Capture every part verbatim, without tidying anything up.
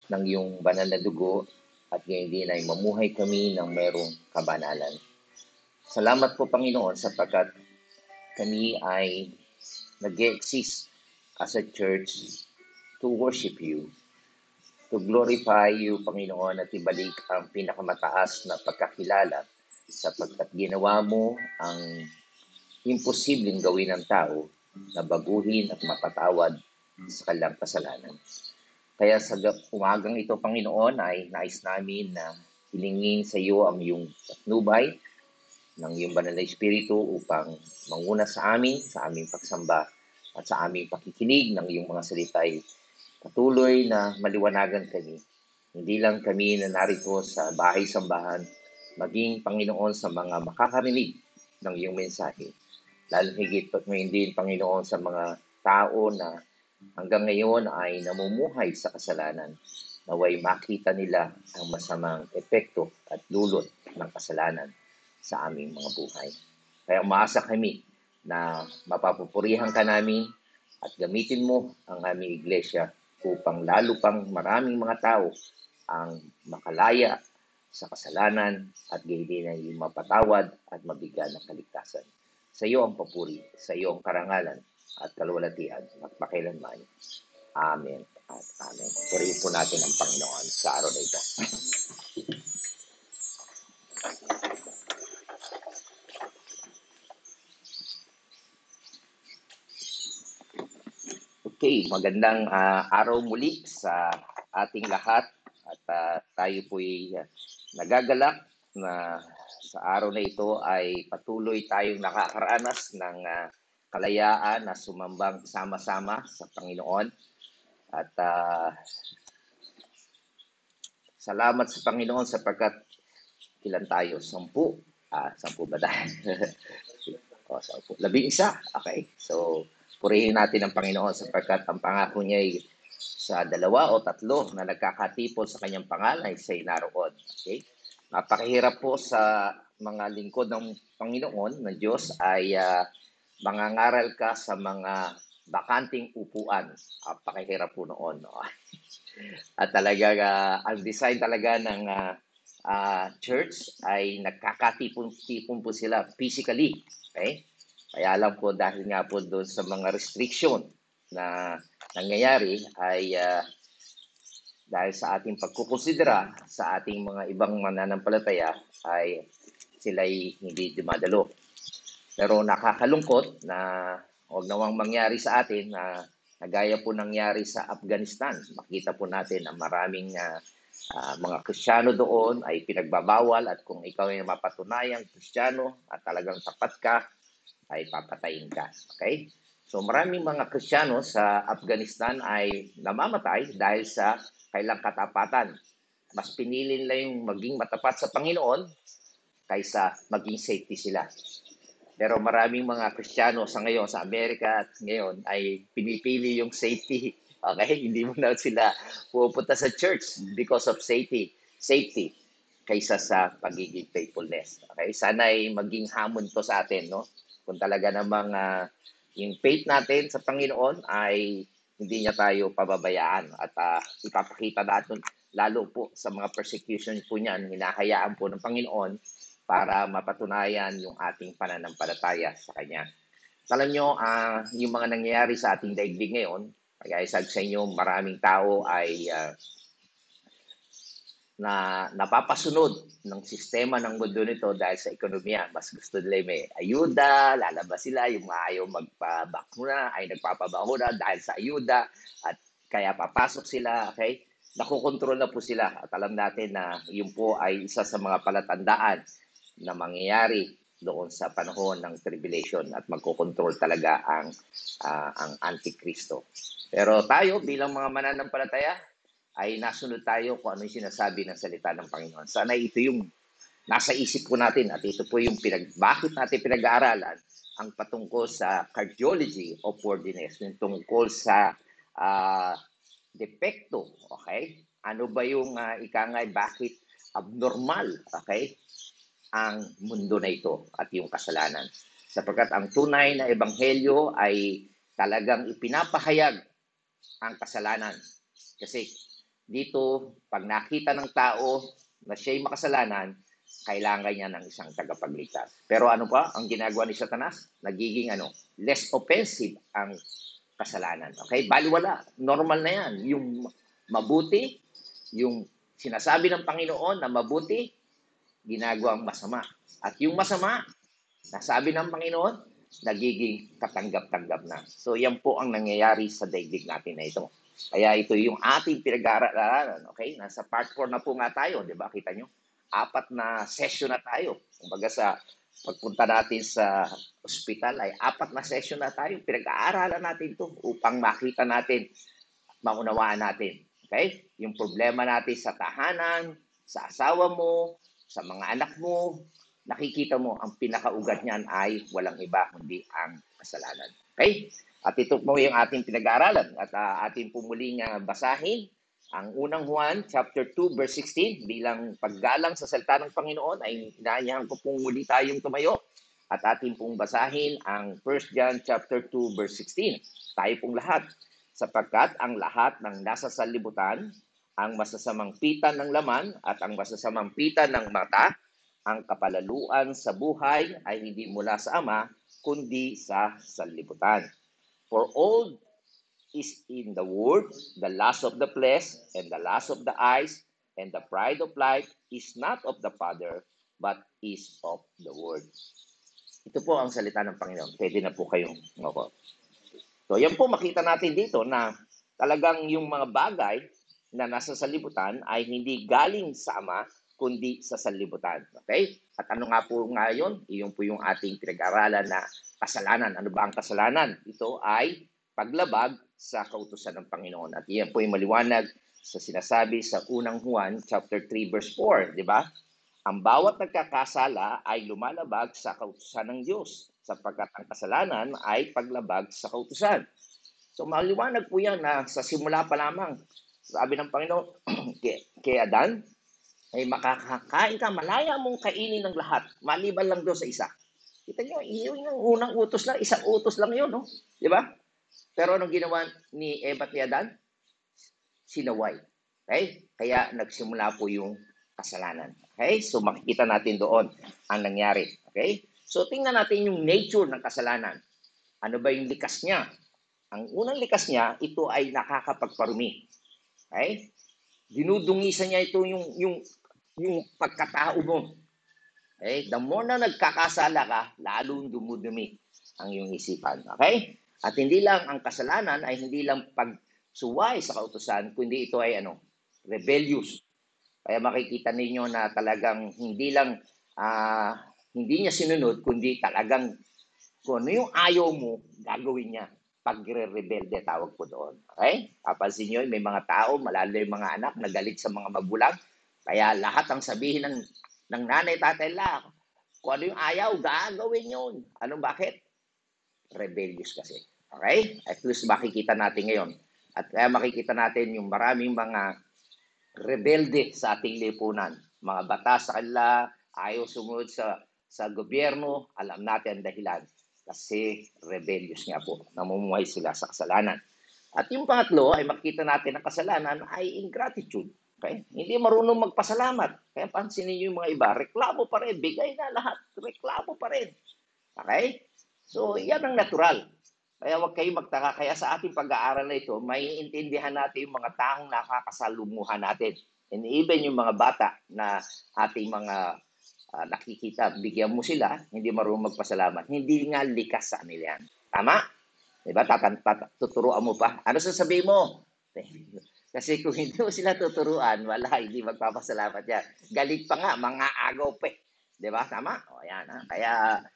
ng iyong banal na dugo at gayon din ay mamuhay kami ng merong kabanalan. Salamat po, Panginoon, sapagkat kami ay nag-exist as a church to worship you, to glorify you, Panginoon, at ibalik ang pinakamataas na pagkakilala sapagkat ginawa mo ang imposibleng gawin ng tao na baguhin at mapatawad sa kanilang kasalanan. Kaya sa umagang ito, Panginoon, ay nais namin na hilingin sa iyo ang iyong patnubay ng iyong banal na Espiritu upang manguna sa amin, sa aming pagsamba at sa aming pakikinig ng iyong mga salita'y patuloy na maliwanagan kami. Hindi lang kami na narito sa bahay-sambahan, maging Panginoon sa mga makakarinig ng iyong mensahe. Lalo higit pat ngayon din, Panginoon, sa mga tao na hanggang ngayon ay namumuhay sa kasalanan, naway makita nila ang masamang epekto at dulot ng kasalanan sa aming mga buhay. Kaya umaasa kami na mapapupurihan ka namin at gamitin mo ang aming iglesia upang lalo pang maraming mga tao ang makalaya sa kasalanan at gayon din ay mapatawad at mabigyan ng kaligtasan. Sa iyo ang papuri, sa iyo ang karangalan at kalwalatian at pakailanman. Amen at amen. Purihin po natin ang Panginoon sa araw na ito. Okay, magandang uh, araw muli sa ating lahat at uh, tayo po'y uh, nagagalak na sa araw na ito ay patuloy tayong nakakaranas ng uh, kalayaan na sumambang sama-sama sa Panginoon at uh, salamat sa Panginoon sapagkat ilan tayo? Sampu? Ah, sampu ba dahil? o, sampu. Labing isa. Okay. So, purihin natin ang Panginoon sapagkat ang pangako niya ay sa dalawa o tatlo na nagkakatipon sa kanyang pangalan ay siya'y naroon. Okay? Napakahirap po sa mga lingkod ng Panginoon, ng Diyos, ay uh, mangangaral ka sa mga bakanting upuan. Napakahirap po noon. No? At talaga, uh, ang design talaga ng uh, uh, church ay nagkakatipon-tipon po sila physically. Okay? Kaya lang po dahil nga po doon sa mga restriction na nangyayari ay uh, dahil sa ating pagkukonsidera sa ating mga ibang mananampalataya ay sila'y hindi dumadalo. Pero nakakalungkot na huwag nawang mangyari sa atin na nagaya po nangyari sa Afghanistan. Makita po natin ang maraming uh, uh, mga Kristiyano doon ay pinagbabawal at kung ikaw ay mapatunayang Kristiyano at talagang tapat ka, ay papatayin ka. Okay? So maraming mga Kristiyano sa Afghanistan ay namamatay dahil sa kailang katapatan. Mas pinili nila yung maging matapat sa Panginoon kaysa maging safety sila. Pero maraming mga Kristiyano sa ngayon, sa Amerika at ngayon, ay pinipili yung safety. Okay? Hindi mo na sila pupunta sa church because of safety. Safety kaysa sa pagiging faithfulness. Okay? Sana ay maging hamon to sa atin, no? Kung talaga namang uh, yung faith natin sa Panginoon ay hindi niya tayo pababayaan at uh, ipapakita natin lalo po sa mga persecution po niyan, hinahayaan po ng Panginoon para mapatunayan yung ating pananampalataya sa Kanya. Alam nyo, uh, yung mga nangyayari sa ating daigdig ngayon, kaya isag sa inyo, maraming tao ay uh, na napapasunod ng sistema ng mundo nito dahil sa ekonomiya. Mas gusto nila may ayuda, lalabas sila, yung mga ayaw magpabakuna ay nagpapabakuna dahil sa ayuda at kaya papasok sila, okay? Nakokontrol na po sila at alam natin na yun po ay isa sa mga palatandaan na mangyayari doon sa panahon ng tribulation at magkocontrol talaga ang uh, ang Antikristo. Pero tayo bilang mga mananampalataya, ay nasunod tayo kung ano yung sinasabi ng salita ng Panginoon. Sana ito yung nasa isip po natin at ito po yung pinag, bakit natin pinag-aaralan ang patungkol sa cardiology of worldliness, yung tungkol sa uh, depekto, okay? Ano ba yung uh, ikangay, bakit abnormal, okay? Ang mundo na ito at yung kasalanan. Sapagkat ang tunay na ebanghelyo ay talagang ipinapahayag ang kasalanan. Kasi dito, pag nakita ng tao na siya'y makasalanan, kailangan niya ng isang tagapagligtas. Pero ano pa ang ginagawa ni Satanas? Nagiging ano, less offensive ang kasalanan. Okay? Baliwala. Normal na yan. Yung mabuti, yung sinasabi ng Panginoon na mabuti, ginagawang masama. At yung masama, nasabi ng Panginoon, nagiging katanggap-tanggap na. So yan po ang nangyayari sa daigdig natin na ito. Kaya ito yung ating pinag-aaralan. Okay? Nasa part four na po nga tayo. Di ba? Kita nyo? Apat na session na tayo. Kumbaga sa pagpunta natin sa ospital ay apat na session na tayo. Pinag-aaralan natin ito upang makita natin, maunawaan natin. Okay? Yung problema natin sa tahanan, sa asawa mo, sa mga anak mo, nakikita mo ang pinakaugat niyan ay walang iba kundi ang kasalanan. Okay? At ito po yung ating pinag-aaralan at uh, ating pumuling uh, basahin ang unang Juan chapter two verse sixteen bilang paggalang sa salita ng Panginoon ay inaanyahan ko pong muli tayong tumayo at ating pong basahin ang First John chapter two verse sixteen. Tayo pong lahat, sapagkat ang lahat ng nasa sanlibutan, ang masasamang pitan ng laman at ang masasamang pitan ng mata, ang kapalaluan sa buhay ay hindi mula sa Ama, kundi sa sanlibutan. For all is in the world, the lust of the flesh, and the lust of the eyes, and the pride of life is not of the Father, but is of the world. Ito po ang salita ng Panginoon. Pwede na po kayong okay. So yan po makita natin dito na talagang yung mga bagay na nasa sanlibutan ay hindi galing sa Ama, kundi sa sanlibutan. Okay? At ano nga po ngayon? Iyon po yung ating pinag-aralan na kasalanan. Ano ba ang kasalanan? Ito ay paglabag sa kautusan ng Panginoon. At iyan po yung maliwanag sa sinasabi sa unang Juan chapter three verse four, di ba? Ang bawat nagkakasala ay lumalabag sa kautusan ng Diyos, sapagkat ang kasalanan ay paglabag sa kautusan. So maliwanag po yan na sa simula pa lamang, sabi ng Panginoon kay, kay Adan, ay makakakain ka, malaya mong kainin ng lahat, maliban lang doon sa isa. Kita nyo, yun yung unang utos lang, isang utos lang yun, no? Di ba? Pero anong ginawa ni Eva at ni Adan? Sinaway. Okay? Kaya nagsimula po yung kasalanan. Okay? So makikita natin doon ang nangyari. Okay? So tingnan natin yung nature ng kasalanan. Ano ba yung likas niya? Ang unang likas niya, ito ay nakakapagparumi. Okay? Dinudungisan niya ito yung, yung, yung pagkatao mo. Okay? The more na nagkakasala ka, lalong dumudumi ang iyong isipan. Okay? At hindi lang ang kasalanan ay hindi lang pagsuway sa kautusan, kundi ito ay ano, rebellious. Kaya makikita ninyo na talagang hindi lang uh, hindi niya sinunod, kundi talagang kung ano yung ayaw mo, gagawin niya. Pagre-rebelde, tawag po doon. Okay? Papansin nyo, may mga tao, malalo yung mga anak, nagalit sa mga magulang. Kaya lahat ang sabihin ng, ng nanay, tatay lang, kung ano yung ayaw, gagawin yun. Anong bakit? Rebellious kasi. Okay? At least makikita natin ngayon. At kaya makikita natin yung maraming mga rebelde sa ating lipunan. Mga batas sa kanila, ayaw sumunod sa, sa gobyerno, alam natin ang dahilan. Kasi rebellious nga po. Namumuhay sila sa kasalanan. At yung pangatlo ay makita natin ang kasalanan ay ingratitude. Okay? Hindi marunong magpasalamat. Kaya pansinin niyo yung mga iba, reklamo pa rin, bigay na lahat, reklamo pa rin. Okay? So, yan ang natural. Kaya huwag kayong magtaka. Kaya sa ating pag-aaral na ito, may intindihan natin yung mga taong nakakasalumuhan natin. And even yung mga bata na ating mga uh, nakikita, bigyan mo sila, hindi marunong magpasalamat. Hindi nga likas sa kanila yan. Tama? Diba? Tatan- tat- tuturuan mo pa. Ano sasabihin mo? Kasi kung hindi mo sila tuturuan, wala, hindi magpapasalamat yan. Galit pa nga, mga agaw pa. Diba? Tama? O yan. Ha? Kaya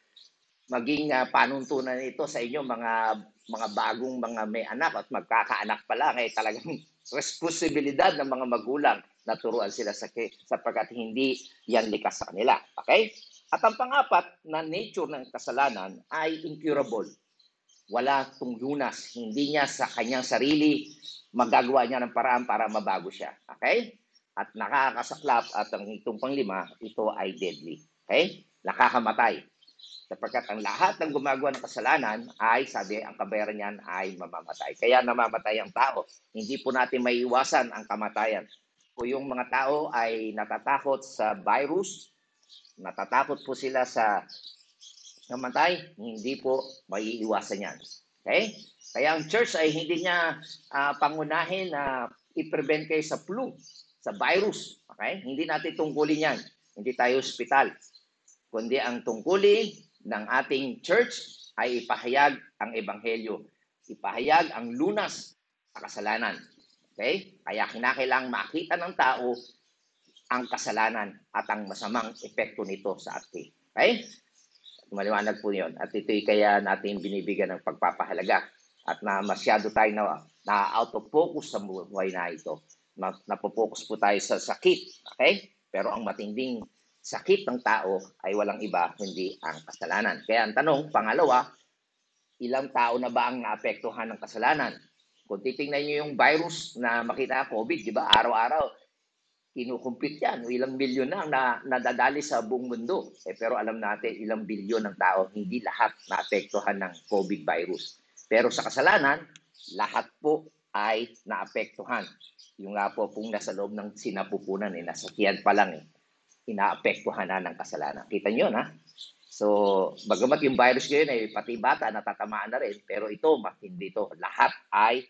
maging uh, panuntunan ito sa inyo mga mga bagong mga may anak at magkakaanak pa lang ay eh, talagang responsibilidad ng mga magulang na turuan sila sa sapagkat hindi yan likas sa kanila. Okay? At ang pangapat na nature ng kasalanan ay incurable. Wala itong lunas. Hindi niya sa kanyang sarili magagawa niya ng paraan para mabago siya. Okay? At nakakasaklap at ang itong panglima, ito ay deadly. Okay? Nakakamatay. Sapagkat ang lahat ng gumagawa ng kasalanan ay, sabi, ang kabayaran niyan ay mamamatay. Kaya namamatay ang tao. Hindi po natin maiiwasan ang kamatayan. Kung yung mga tao ay natatakot sa virus, natatakot po sila sa namatay, hindi po maiiwasan yan. Okay? Kaya ang church ay hindi niya uh, pangunahin na i-prevent kayo sa flu, sa virus. Okay? Hindi natin tungkulin yan. Hindi tayo hospital. Kundi ang tungkulin ng ating church ay ipahayag ang ebanghelyo. Ipahayag ang lunas sa kasalanan. Okay? Kaya kinakailangang makita ng tao ang kasalanan at ang masamang epekto nito sa atin. Okay? Maliwanag po yun. At ito'y kaya natin binibigyan ng pagpapahalaga. At na masyado tayo na, na out of focus sa buhay na ito. Na, napopokus po tayo sa sakit. Okay? Pero ang matinding sakit ng tao ay walang iba kundi ang kasalanan. Kaya ang tanong, pangalawa, ilang tao na ba ang naapektuhan ng kasalanan? Kung titingnan nyo yung virus na makita COVID, di ba? Araw-araw, kinukumpit yan. Ilang milyon na na nadadali sa buong mundo. Eh, pero alam natin, ilang bilyon ng tao, hindi lahat naapektuhan ng COVID virus. Pero sa kasalanan, lahat po ay naapektuhan. Yung nga po pong nasa loob ng sinapupunan, eh, nasa tiyan pa lang, eh, inaapektuhan na ng kasalanan. Kita nyo, na? So, bagamat yung virus ngayon ay pati bata natatamaan na rin, pero ito, hindi ito. Lahat ay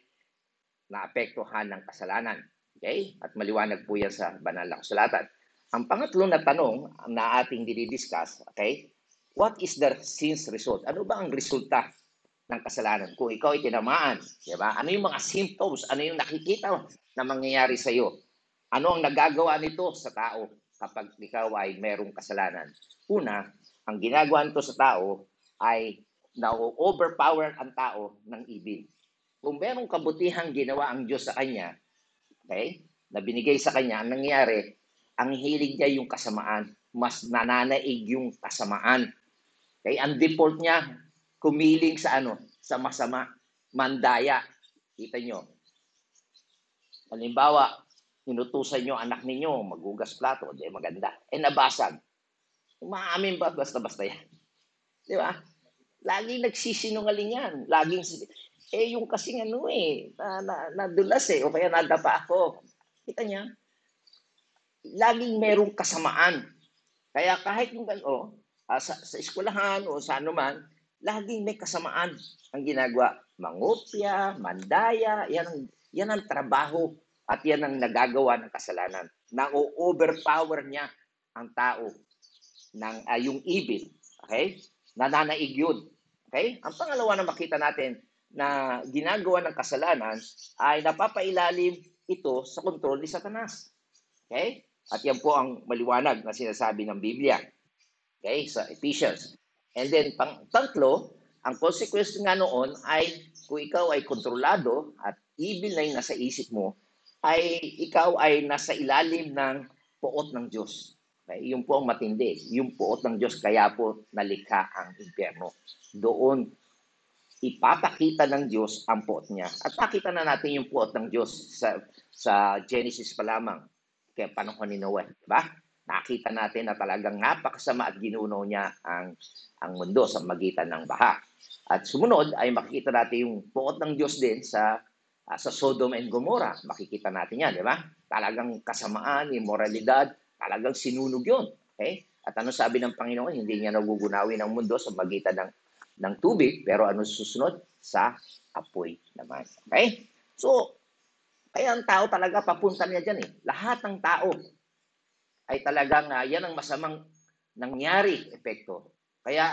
naapektuhan ng kasalanan. Okay? At maliwanag po yan sa banal na kasulatan. Ang pangatlo na tanong na ating dinidiscuss, okay? What is the sin's result? Ano ba ang resulta ng kasalanan? Kung ikaw ay tinamaan, di ba? Ano yung mga symptoms? Ano yung nakikita na mangyayari sa iyo? Ano ang nagagawa nito sa tao kapag ikaw ay merong kasalanan? Una, ang ginagawa nito sa tao ay na-overpower ang tao ng evil. Kung merong kabutihang ginawa ang Diyos sa kanya, okay, na binigay sa kanya, ang nangyayari, ang hilig niya yung kasamaan. Mas nananaig yung kasamaan. Okay, ang default niya, kumiling sa ano, sa masama, mandaya. Kita nyo. Halimbawa, inutusan nyo anak ninyo, magugas plato, di maganda. Eh, nabasag. Umaamin ba? Basta-basta yan. Di ba? Laging nagsisinungaling yan. Laging, eh, yung kasing ano eh, na, na, nadulas eh, o kaya nadapa ako. Kita niya? Laging merong kasamaan. Kaya kahit yung oh, uh, sa, sa eskwelahan o sa anuman, laging may kasamaan ang ginagawa. Mangopya, mandaya, yan ang, yan ang trabaho at yan ang nagagawa ng kasalanan. Na-overpower niya ang tao ng uh, yung evil. Okay? Nananaig yun. Okay? Ang pangalawa na makita natin na ginagawa ng kasalanan ay napapailalim ito sa kontrol ni Satanas. Okay? At yan po ang maliwanag na sinasabi ng Biblia. Okay? Sa Ephesians. And then, pang tatlo, ang consequence nga noon ay kung ikaw ay kontrolado at evil na yung nasa isip mo, ay ikaw ay nasa ilalim ng puot ng Diyos. Okay? Yung po ang matindi. Yung puot ng Diyos, kaya po nalikha ang impyerno. Doon, ipapakita ng Diyos ang puot niya. At nakita na natin yung puot ng Diyos sa, sa Genesis pa lamang. Kaya panahon ni Noe. Diba? Nakita natin na talagang napakasama at ginuno niya ang, ang mundo sa magitan ng baha. At sumunod ay makikita natin yung puot ng Diyos din sa uh, sa Sodom and Gomorrah. Makikita natin yan, di ba? Talagang kasamaan, immoralidad, talagang sinunog yun. Okay? At ano sabi ng Panginoon? Hindi niya nagugunawin ang mundo sa magitan ng, ng tubig, pero ano susunod? Sa apoy naman. Okay? So, kaya ang tao talaga papunta niya dyan eh. Lahat ng tao ay talagang uh, yan ang masamang nangyari epekto. Kaya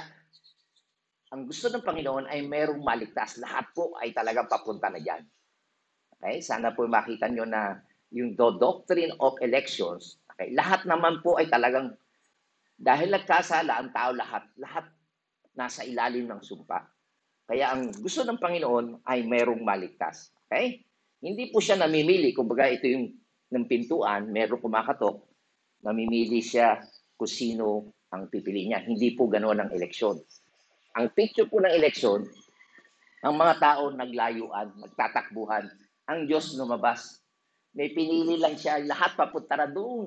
ang gusto ng Panginoon ay merong maligtas. Lahat po ay talagang papunta na dyan. Okay? Sana po makita nyo na yung the doctrine of elections, okay, lahat naman po ay talagang dahil nagkasala ang tao lahat, lahat nasa ilalim ng sumpa. Kaya ang gusto ng Panginoon ay merong maligtas. Okay? Hindi po siya namimili. Kumbaga ito yung ng pintuan, merong kumakatok, namimili siya kung sino ang pipili niya. Hindi po ganoon ang eleksyon. Ang picture po ng eleksyon, ang mga tao naglayuan, nagtatakbuhan, ang Diyos lumabas. May pinili lang siya, lahat papunta na doon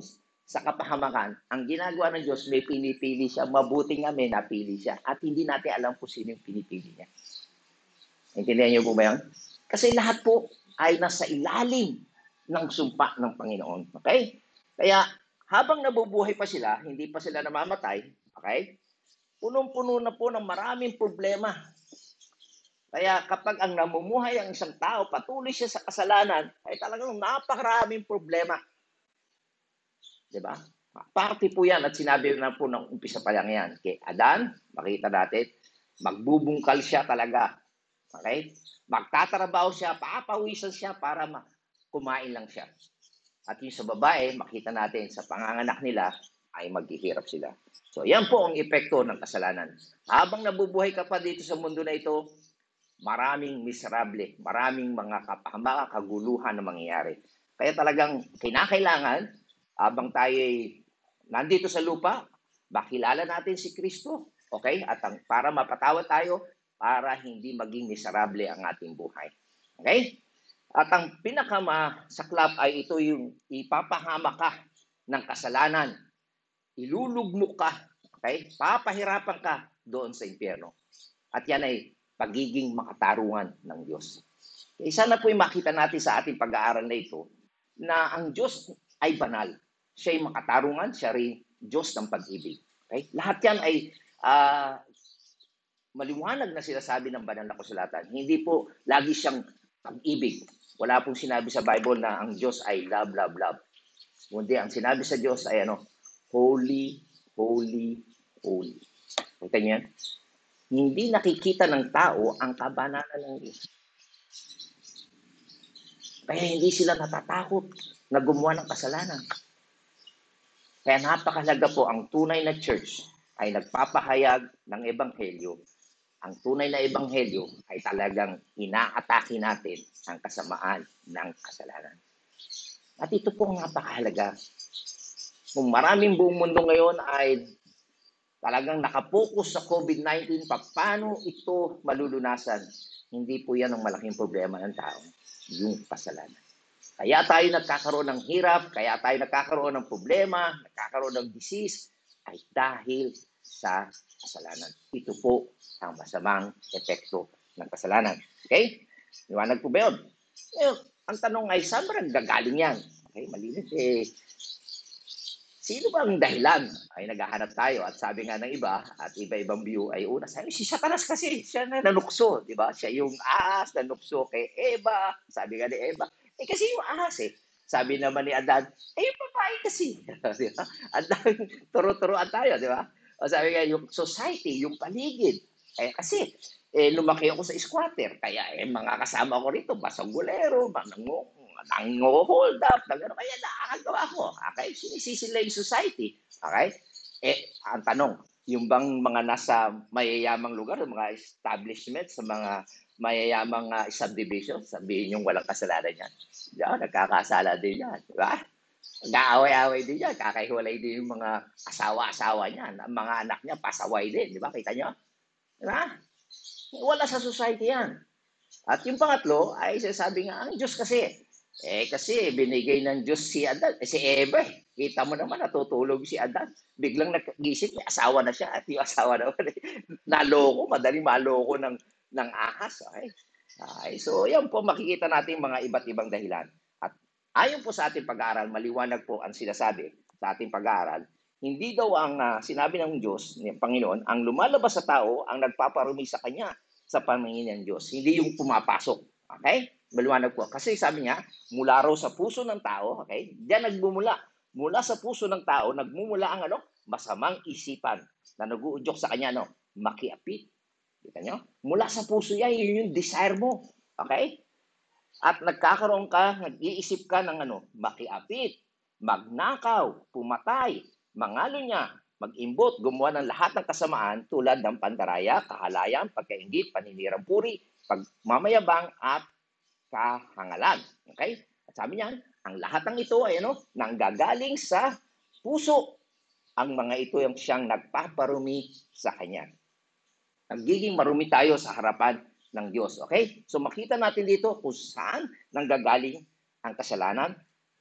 sa kapahamakan, ang ginagawa ng Diyos, may pinipili siya, mabuti nga may napili siya, at hindi natin alam kung sino yung pinipili niya. Intindihan niyo po ba yan? Kasi lahat po ay nasa ilalim ng sumpa ng Panginoon. Okay? Kaya, habang nabubuhay pa sila, hindi pa sila namamatay, okay? Punong-puno na po ng maraming problema. Kaya kapag ang namumuhay ang isang tao, patuloy siya sa kasalanan, ay talagang napakaraming problema. Diba? Party po yan at sinabi na po ng umpisa pa lang yan. Kay Adan, makita natin, magbubungkal siya talaga. Okay? Magtatrabaho siya, papawisan siya para kumain lang siya. At yung sa babae, makita natin sa panganganak nila, ay maghihirap sila. So, yan po ang epekto ng kasalanan. Habang nabubuhay ka pa dito sa mundo na ito, maraming miserable, maraming mga kapahamakan, kaguluhan na mangyayari. Kaya talagang kinakailangan, habang tayo ay nandito sa lupa, makilala natin si Kristo, okay? At ang, para mapatawad tayo, para hindi maging miserable ang ating buhay. Okay? At ang pinakamasaklap ay ito yung ipapahama ka ng kasalanan. Ilulugmok ka, okay? Papahirapan ka doon sa impyerno. At yan ay pagiging makatarungan ng Diyos. Eh, sana po yung makita natin sa ating pag-aaral na ito na ang Diyos ay banal. Siya ay makatarungan, siya rin Diyos ng pag-ibig. Okay? Lahat yan ay uh, maliwanag na sinasabi ng banal na kasulatan. Hindi po lagi siyang pag-ibig. Wala pong sinabi sa Bible na ang Diyos ay love, love, love. Kundi ang sinabi sa Diyos ay ano, holy, holy, holy. Kita niyo yan? Hindi nakikita ng tao ang kabanalan ng Diyos. Kaya hindi sila natatakot na gumawa ng kasalanan. Kaya napakahalaga po ang tunay na church ay nagpapahayag ng ebanghelyo. Ang tunay na ebanghelyo ay talagang inaatake natin ang kasamaan ng kasalanan. At ito po ang napakahalaga. Kung maraming buong mundo ngayon ay talagang nakapokus sa COVID nineteen, paano ito malulunasan? Hindi po yan ang malaking problema ng tao, yung kasalanan. Kaya tayo nagkakaroon ng hirap, kaya tayo nagkakaroon ng problema, nagkakaroon ng disease, ay dahil sa kasalanan. Ito po ang masamang epekto ng kasalanan. Okay? Liwanag po ba yun? Eh, ang tanong ay, saan ba nagagaling yan? Okay, malinis eh. Sino bang dahilan? Ay naghahanap tayo at sabi nga ng iba at iba-ibang view ay una, sabi si Satanas kasi, siya na nanukso, di ba? Siya yung ahas na nukso kay Eva, sabi nga ni Eva. Eh kasi yung ahas eh. Sabi naman ni Adan, eh yung babae kasi. At turo-turoan tayo, di ba? O sabi nga yung society, yung paligid. Eh kasi, eh, lumaki ako sa squatter. Kaya eh, mga kasama ko rito, basanggulero, manango, nang-hold up, nang ano, kaya nakakagawa ko. Okay? Sinisisi nila yung society. Okay? Eh, ang tanong, yung bang mga nasa mayayamang lugar, mga establishment, sa mga mayayamang uh, subdivision, sabihin yung walang kasalanan yan. Diyan, nagkakasala din yan. Diba? Nag-aaway-aaway din yan. Kakahiwalay din yung mga asawa-asawa niya. Ang mga anak niya, pasaway din. Diba? Kita nyo? Diba? Wala sa society yan. At yung pangatlo, ay sasabi nga, ang Diyos kasi, eh kasi binigay ng Diyos si Adan, eh, si Eva. Eh. Kita mo naman, natutulog si Adan. Biglang nag-isip, may asawa na siya. At yung asawa naman, naloko, madaling maloko ng, ng ahas. Okay? Ay, so, yan po, makikita natin mga iba't ibang dahilan. At ayon po sa ating pag-aaral, maliwanag po ang sinasabi sa ating pag-aaral, hindi daw ang uh, sinabi ng Diyos, ng Panginoon, ang lumalabas sa tao, ang nagpaparumi sa Kanya sa pamangkin ng Diyos. Hindi yung pumapasok. Okay? Maliwanag po. Kasi sabi niya, mula raw sa puso ng tao, okay? Diyan nagmumula. Mula sa puso ng tao, nagmumula ang ano? Masamang isipan na nag-uudyok sa kanya, no? Makiapit. Kita nyo? Mula sa puso yan, yun yung desire mo. Okay? At nagkakaroon ka, nag-iisip ka ng ano? Makiapit, magnakaw, pumatay, mangalo niya, mag-imbot, gumawa ng lahat ng kasamaan tulad ng pandaraya, kahalayan, pagkaingit, paninirang puri, pagmamayabang, at kahangalan. Okay? At sabi niya, ang lahat ng ito ay ano, nanggagaling sa puso. Ang mga ito yung siyang nagpaparumi sa Kanya. Nagiging marumi tayo sa harapan ng Diyos. Okay? So makita natin dito kung saan nanggagaling ang kasalanan.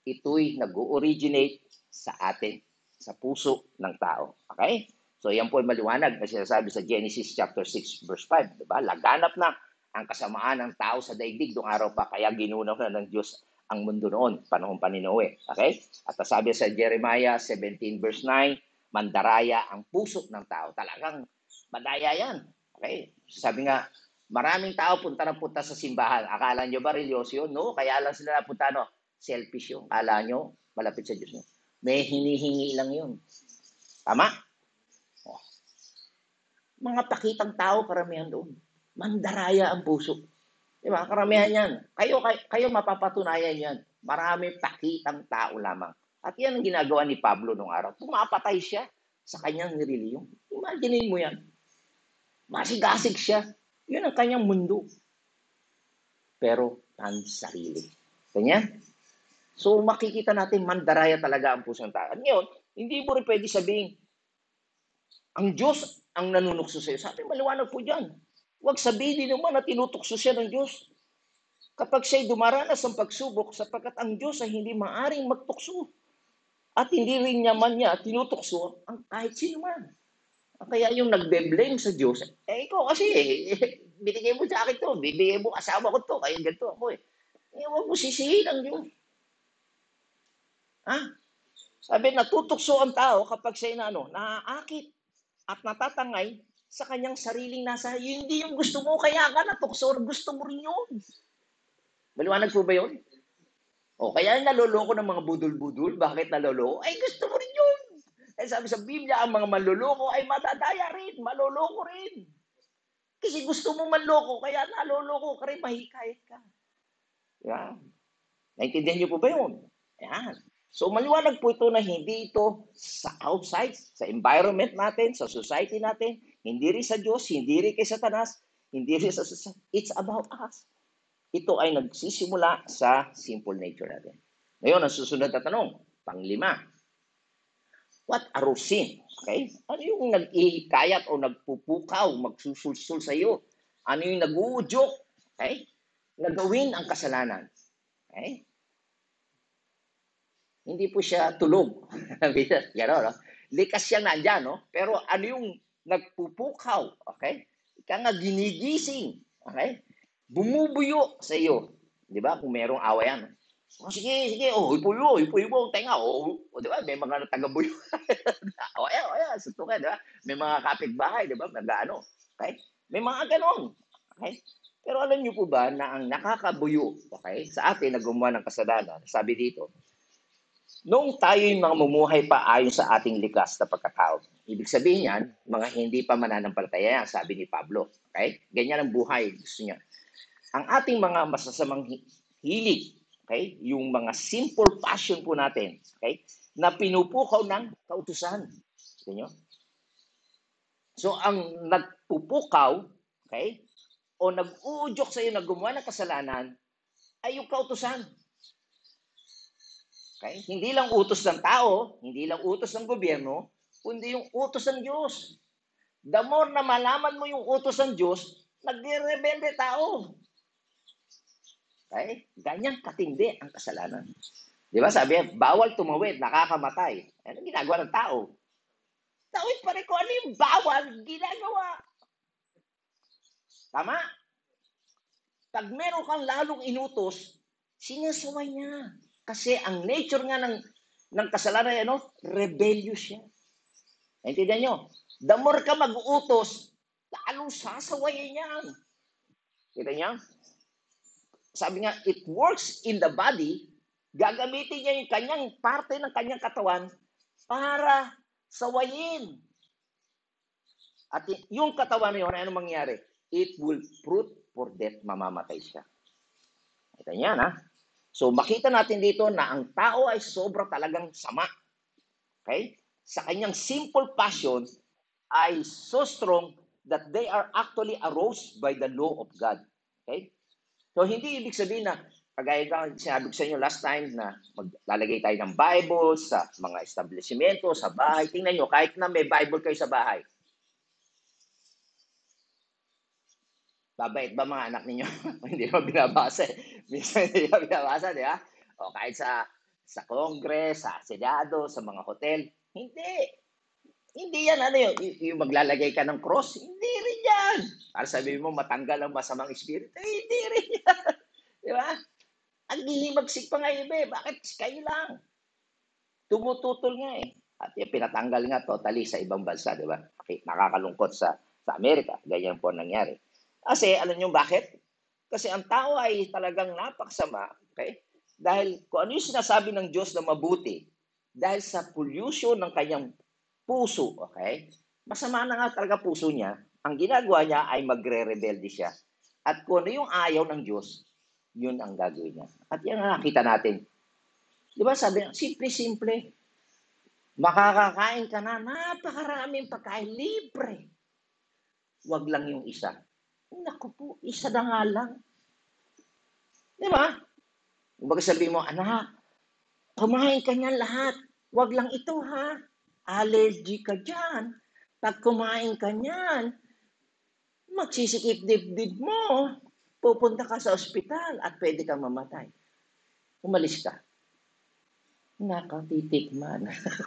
ito'y nag-originate sa atin, sa puso ng tao. Okay? So yan po ay maliwanag na sinasabi sa Genesis chapter six verse five. Diba? Laganap na ang kasamaan ng tao sa daigdig noong araw pa, kaya ginunaw na ng Diyos ang mundo noon, panahon pa ni Noe. Okay? At sabi sa Jeremiah seventeen verse nine, mandaraya ang puso ng tao. Talagang madaya yan. Okay? Sabi nga, maraming tao punta na punta sa simbahan. Akala nyo ba religyoso yun? No, kaya lang sila napunta, no? Selfish yun. Akala nyo, malapit sa Diyos. No? May hinihingi lang yun. Tama? Oh. Mga pakitang tao, karamihan doon. Mandaraya ang puso. Di ba? Karamihan yan. Kayo, kayo, kayo mapapatunayan yan. Maraming pakitang tao lamang. At yan ang ginagawa ni Pablo nung araw. Pumapatay siya sa kanyang nireliyon. Imagine mo yan. Masigasig siya. Yun ang kanyang mundo. Pero pansarili. Ganyan. So makikita natin mandaraya talaga ang puso ng tao. Ngayon, hindi mo rin pwede sabihin, ang Diyos ang nanunukso sa iyo. Sabi, maliwanag po dyan. Huwag sabihin din naman na tinutukso siya ng Diyos. Kapag siya'y dumaranas ng pagsubok, sapagkat ang Diyos ay hindi maaring magtukso. At hindi rin naman niya tinutukso ang kahit sino man. Kaya yung nagbe-blame sa Diyos, eh ikaw kasi, eh, binigay mo sa akin to, bibigay mo asawa ko to, kaya ganito ako eh. Eh, huwag mo sisihin ang Diyos. Ha? Sabi, natutukso ang tao kapag siya na ano, naaakit at natatangay sa kanyang sariling nasa, yun hindi yung gusto mo, kaya ka natukso, gusto mo rin yun. Maliwanag po ba yun? O kaya naloloko ng mga budol-budol, bakit naloloko? Ay gusto mo rin yun. Eh sabi sa Biblia, ang mga manloloko ay madadaya rin, maloloko rin. Kasi gusto mo manloko, kaya naloloko ka rin, mahikayat ka. Yan. Naintindihan niyo po ba yun? Yan. So maliwanag po ito na hindi ito sa outside, sa environment natin, sa society natin, hindi rin sa Diyos, hindi rin kay Satanas, hindi rin sa society. It's about us. Ito ay nagsisimula sa simple nature natin. Ngayon, ang susunod na tanong, panglima. What are sin? Okay? Ano yung nag-ihikayat o nagpupukaw, magsusulsul sa iyo? Ano yung nag-uudyok? Okay? Nagawin ang kasalanan. Okay? Hindi po siya tulog. Gano'n, no? Likas siyang nandyan, no? Pero ano yung nagpupukaw? Okay? Ika nga ginigising. Okay? Bumubuyo sa iyo. Di ba? Kung merong awayan. Oh, sige, sige. Oh, ipuyo, ipuyo mo ang tenga. Oh, oh, di ba? May mga taga-buyo. oh, ayan, ayan. Suntukan, di ba? May mga kapitbahay, di ba? Nag-ano. Okay? May mga ganon. Okay? Pero alam niyo po ba na ang nakakabuyo, okay, sa atin na gumawa ng kasalanan, sabi dito, noong tayo yung mga mumuhay pa ayon sa ating likas na pagkatao. Ibig sabihin yan, mga hindi pa mananampalataya yan, sabi ni Pablo. Okay? Ganyan ang buhay. Gusto niya. Ang ating mga masasamang hilig, okay, yung mga simple passion po natin, okay, na pinupukaw ng kautusan. Gusto nyo? So, ang nagpupukaw, okay, o nag-uudyok sa iyo na gumawa ng kasalanan, ay yung kautusan. Okay? Hindi lang utos ng tao, hindi lang utos ng gobyerno, kundi yung utos ng Diyos. The more na malaman mo yung utos ng Diyos, nagre-rebelde tao. Okay? Ganyan katindi ang kasalanan. Di ba sabi, bawal tumawid, nakakamatay. Ano ginagawa ng tao? Tawid pa rin kung ano yung bawal, ginagawa. Tama? Pag meron kang lalong inutos, sinasaway niya. Kasi ang nature nga ng, ng kasalanan, ano, rebellious siya. Naintindihan nyo? The more ka mag-uutos, lalong sasawayin niya. Kita niya? Sabi nga, it works in the body, gagamitin niya yung kanyang parte ng kanyang katawan para sawayin. At yung katawan na yun, ano mangyari? It will fruit for death, mamamatay siya. Kita niya, na? So, makita natin dito na ang tao ay sobra talagang sama. Okay? Sa kanyang simple passion ay so strong that they are actually aroused by the law of God. Okay? So, hindi ibig sabihin na, kagaya ng sinabi ko sa inyo last time na maglalagay tayo ng Bible sa mga establishmento, sa bahay. Tingnan nyo, kahit na may Bible kayo sa bahay. Babait ba mga anak ninyo? Hindi naman binabasa eh. Minsan hindi naman binabasa, di ba? O kahit sa sa Congress, sa Senado, sa mga hotel. Hindi. Hindi yan ano yun, y- yung maglalagay ka ng cross. Hindi rin yan. Para sabihin mo matanggal ang masamang espiritu. Eh, hindi rin yan. Di ba? Ang hihimagsik pa nga iba eh. Bakit kayo lang? Tumututol nga eh. At yung pinatanggal nga totally sa ibang bansa, di ba? Okay, nakakalungkot sa sa Amerika. Ganyan po nangyari. Kasi alam niyo bakit? Kasi ang tao ay talagang napakasama, okay? Dahil kung ano yung sinasabi ng Diyos na mabuti, dahil sa pollution ng kanyang puso, okay? Masama na nga talaga puso niya. Ang ginagawa niya ay magre-rebelde siya. At kung ano yung ayaw ng Diyos, yun ang gagawin niya. At yan ang nakita natin. Di ba sabi, simple-simple. Makakakain ka na, napakaraming pagkain, libre. Wag lang yung isa. Naku po, isa na nga lang. Di ba? Kumbaga sabi mo, anak, kumain ka niyan lahat. Wag lang ito ha. Allergy ka dyan. Pag kumain ka niyan, magsisikip dibdib mo. Pupunta ka sa ospital at pwede kang mamatay. Umalis ka. Nakatitikman.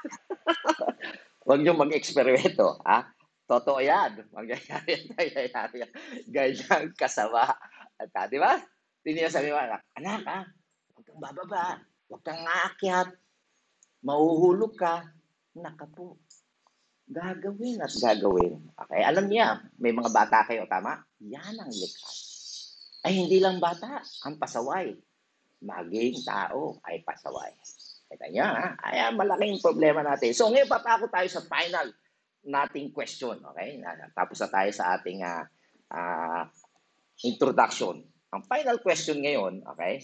Huwag niyo mag-eksperimento, ha? Totoo yan. Mangyayari, mangyayari yan. Ganyan kasama. At, ah, di ba? Hindi niya sabi mo, anak, anak, ha? Huwag kang bababa. Huwag kang aakyat. Mahuhulog ka. Naka po. Gagawin at gagawin. Okay? Alam niya, may mga bata kayo, tama? Yan ang likha. Ay, hindi lang bata. Ang pasaway. Maging tao ay pasaway. Kita niya, ha? Ay, malaking problema natin. So, ngayon papako tayo sa final nating question. Okay? Tapos na tayo sa ating uh, uh, introduction. Ang final question ngayon, okay,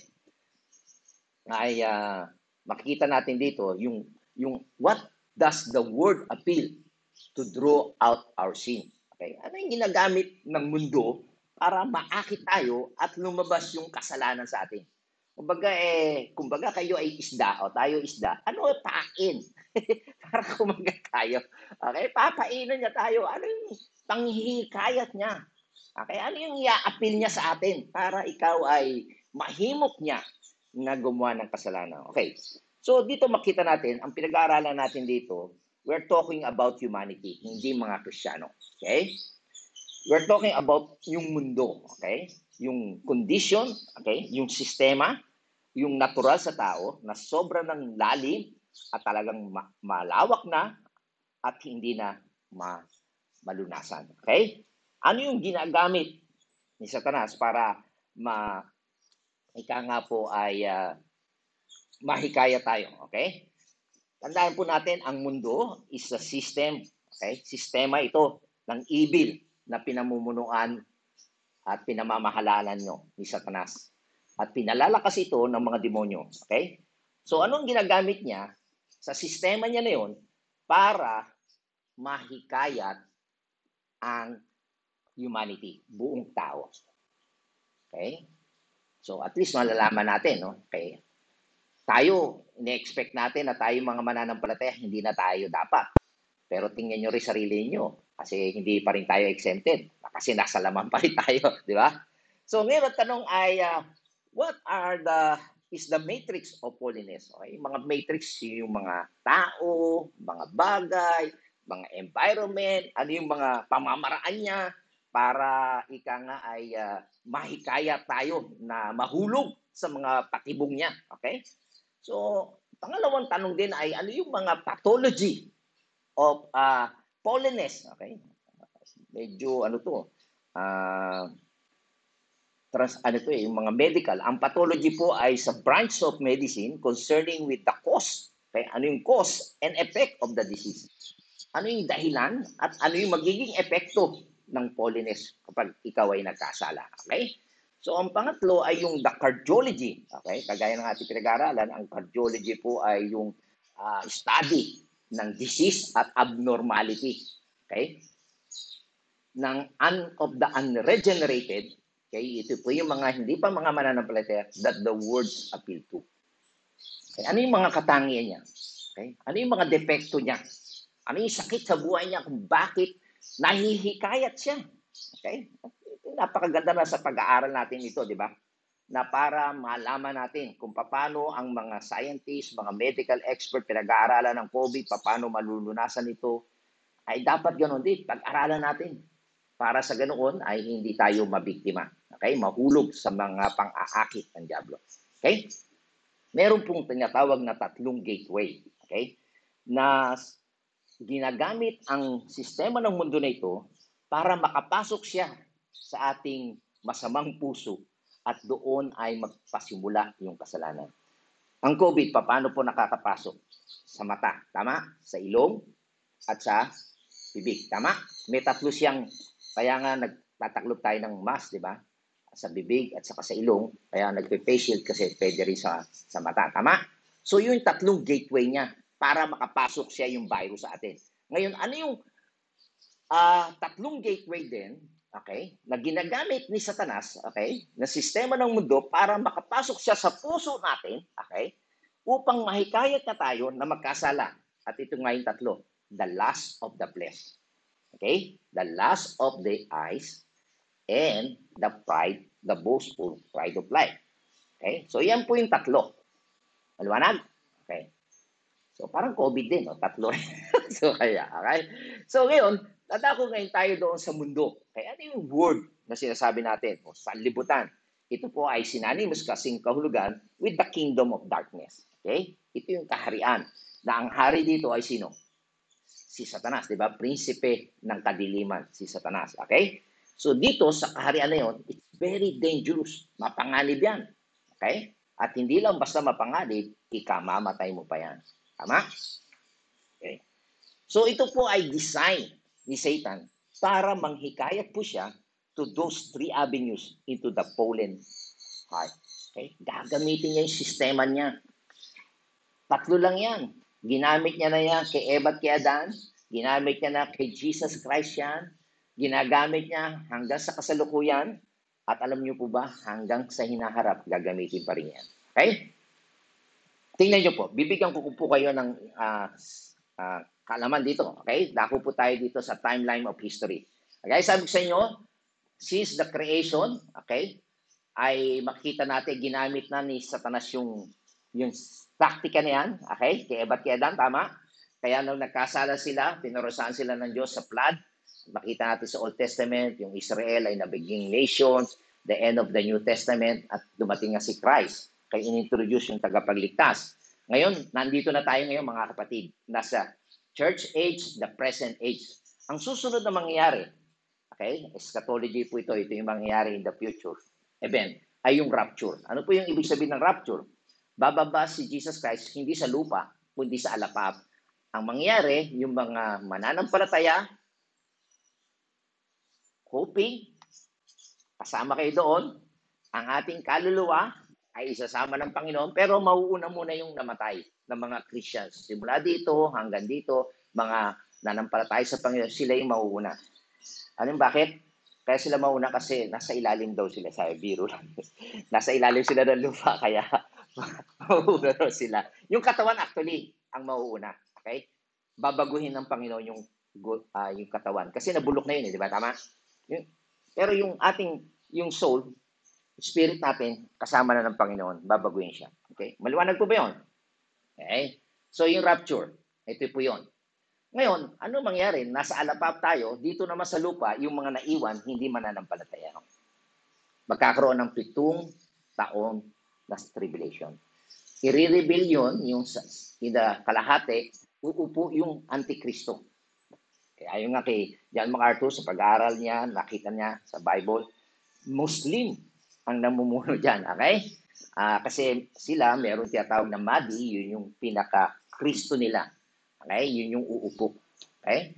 ay uh, makikita natin dito yung, yung what does the word appeal to draw out our sin? Okay? Ano yung ginagamit ng mundo para maakit tayo at lumabas yung kasalanan sa atin? Kumbaga, eh, kumbaga kayo ay isda o tayo isda, ano pain? Para kumagat tayo. Okay? Papainan niya tayo. Ano yung panghihikayat niya? Okay? Ano yung i-appeal niya sa atin para ikaw ay mahimok niya na gumawa ng kasalanan? Okay. So, dito makita natin, ang pinag-aaralan natin dito, we're talking about humanity, hindi mga Kristiyano. Okay? We're talking about yung mundo. Okay? Yung condition, okay? Yung sistema, yung natural sa tao na sobra ng lalim at talagang ma- malawak na at hindi na ma- malunasan. Okay? Ano yung ginagamit ni Satanas para ma ika nga po ay uh, mahikaya tayo. Okay? Tandaan po natin, ang mundo is a system. Okay? Sistema ito ng evil na pinamumunuan at pinamamahalalan nyo ni Satanas. At pinalalakas ito ng mga demonyo. Okay? So, anong ginagamit niya sa sistema niya na yun para mahikayat ang humanity, buong tao. Okay? So, at least malalaman natin, no? Okay. Tayo, ine-expect natin na tayo mga mananampalataya, hindi na tayo dapat. Pero tingnan nyo rin sarili nyo kasi hindi pa rin tayo exempted. Kasi nasa laman pa rin tayo, di ba? So, ngayon ang tanong ay, uh, what are the, is the matrix of holiness? Okay? Mga matrix, yung mga tao, mga bagay, mga environment, ano yung mga pamamaraan niya para ika nga ay uh, mahikaya tayo na mahulog sa mga patibong niya. Okay? So, pangalawang tanong din ay, ano yung mga pathology of uh, holiness? Okay? Medyo, ano to, ah, uh, trans ano to eh, yung mga medical. Ang pathology po ay sa branch of medicine concerning with the cause. Okay? Ano yung cause and effect of the disease? Ano yung dahilan at ano yung magiging epekto ng holiness kapag ikaw ay nagkasala. Okay? So, ang pangatlo ay yung the cardiology. Okay? Kagaya ng ating pinag-aaralan, ang cardiology po ay yung uh, study ng disease at abnormality. Okay? Ng un, of the unregenerated. Okay, ito po yung mga hindi pa mga mananampalataya that the words appeal to. Okay, ano yung mga katangian niya? Okay? Ano yung mga depekto niya? Ano yung sakit sa buhay niya kung bakit nahihikayat siya? Okay? Napakaganda na sa pag-aaral natin ito, di ba? na para malaman natin kung paano ang mga scientists, mga medical expert, pinag-aaralan ng COVID, paano malulunasan ito, ay dapat ganoon din, pag-aralan natin. Para sa ganoon ay hindi tayo mabiktima. Okay? Mahulog sa mga pang-aakit ng Diablo. Okay? Meron pong tinatawag na tatlong gateway. Okay? Na ginagamit ang sistema ng mundo na ito para makapasok siya sa ating masamang puso at doon ay magpasimula yung kasalanan. Ang COVID, paano po nakakapasok? Sa mata, tama? Sa ilong at sa bibig, tama? May tatlo siyang, kaya nga nagtataklob tayo ng mask, di ba? Sa bibig at saka sa ilong, kaya nagpe-face shield kasi pwede rin sa, sa mata, tama? So yung tatlong gateway niya para makapasok siya yung virus sa atin. Ngayon, ano yung uh, tatlong gateway din, okay, na ginagamit ni Satanas, okay, na sistema ng mundo para makapasok siya sa puso natin, okay, upang mahikayat na tayo na magkasala. At ito nga yung tatlo, the lust of the flesh, okay, the lust of the eyes, and the pride, the boastful pride of life. Okay, so yan po yung tatlo. Maliwanag? Okay. So parang COVID din, no? Tatlo. So kaya, okay? So ngayon, tatako ngayon tayo doon sa mundo. Kaya ano yung word na sinasabi natin? O sanlibutan. Ito po ay synonymous kasing kahulugan with the kingdom of darkness. Okay? Ito yung kaharian. Na ang hari dito ay sino? Si Satanas, di ba? Prinsipe ng kadiliman, si Satanas. Okay? So dito sa kaharian na yun, it's very dangerous. Mapanganib yan. Okay? At hindi lang basta mapanganib, ikamamatay mo pa yan. Tama? Okay. So ito po ay design ni Satan para manghikayat po siya to those three avenues into the fallen heart. Okay? Gagamitin niya yung sistema niya. Tatlo lang yan. Ginamit niya na yan kay Eva at kay Adan. Ginamit niya na kay Jesus Christ yan. Ginagamit niya hanggang sa kasalukuyan. At alam niyo po ba, hanggang sa hinaharap, gagamitin pa rin yan. Okay? Tingnan niyo po, bibigyan ko po kayo ng uh, uh, kaalaman dito. Okay? Dako po tayo dito sa timeline of history. Okay? Sabi ko sa inyo, since the creation, okay, ay makita natin ginamit na ni Satanas yung, yung taktika na yan. Okay? Kay Eva at kay Adan, tama? Kaya nung nagkasala sila, pinorosahan sila ng Diyos sa flood. Makita natin sa Old Testament, yung Israel ay nabiging nations, the end of the New Testament, at dumating nga si Christ. Kaya inintroduce yung tagapagligtas. Ngayon, nandito na tayo ngayon mga kapatid. Nasa church age, the present age. Ang susunod na mangyayari, okay, eschatology po ito, ito yung mangyayari in the future event, ay yung rapture. Ano po yung ibig sabihin ng rapture? Bababa si Jesus Christ, hindi sa lupa, kundi sa alapap. Ang mangyayari, yung mga mananampalataya, hoping, kasama kayo doon, ang ating kaluluwa ay isasama ng Panginoon, pero mauuna muna yung namatay ng mga Christians. Simula dito hanggang dito, mga nanampalataya sa Panginoon, sila yung mauuna. Ano bakit? Kaya sila mauuna kasi nasa ilalim daw sila, sa biro lang. Nasa ilalim sila ng lupa, kaya mauuna daw sila. Yung katawan actually, ang mauuna. Okay? Babaguhin ng Panginoon yung, uh, yung katawan. Kasi nabulok na yun, eh, di ba? Tama? Yung, pero yung ating, yung soul, spirit natin, kasama na ng Panginoon, babaguhin siya. Okay? Maliwanag po ba yun? Okay? So, yung rapture, ito po yun. Ngayon, ano mangyari? Nasa alapap tayo, dito naman sa lupa, yung mga naiwan, hindi mananampalataya. Magkakaroon ng pitong taon na tribulation. I-reveal yun, yung sa kalahati, uupo yung Antikristo. Kaya yung nga kay John MacArthur, sa pag-aaral niya, nakita niya sa Bible, Muslim ang namumuno dyan, okay? Uh, kasi sila, meron tiyatawag na Mahdi, yun yung pinaka-Kristo nila. Okay? Yun yung uupo. Okay?